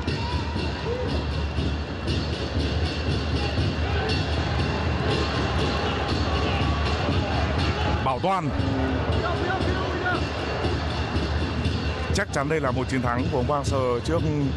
A: Bảo Toàn. Chắc chắn đây là một chiến thắng của ông Park Hang-seo trước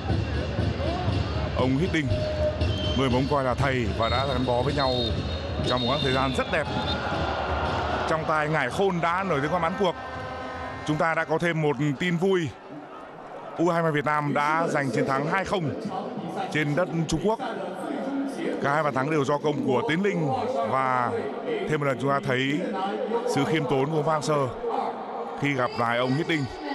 A: ông Hit Ding. Người mà ông coi là thầy và đã gắn bó với nhau trong một khoảng thời gian rất đẹp. Trọng tài Ngải Khôn đã nổi tiếng qua mãn cuộc. Chúng ta đã có thêm một tin vui. U hai mươi Việt Nam đã giành chiến thắng hai không trên đất Trung Quốc. Cả hai bàn thắng đều do công của Tiến Linh và thêm một lần chúng ta thấy sự khiêm tốn của ông Park Hang-seo khi gặp lại ông Hit Ding.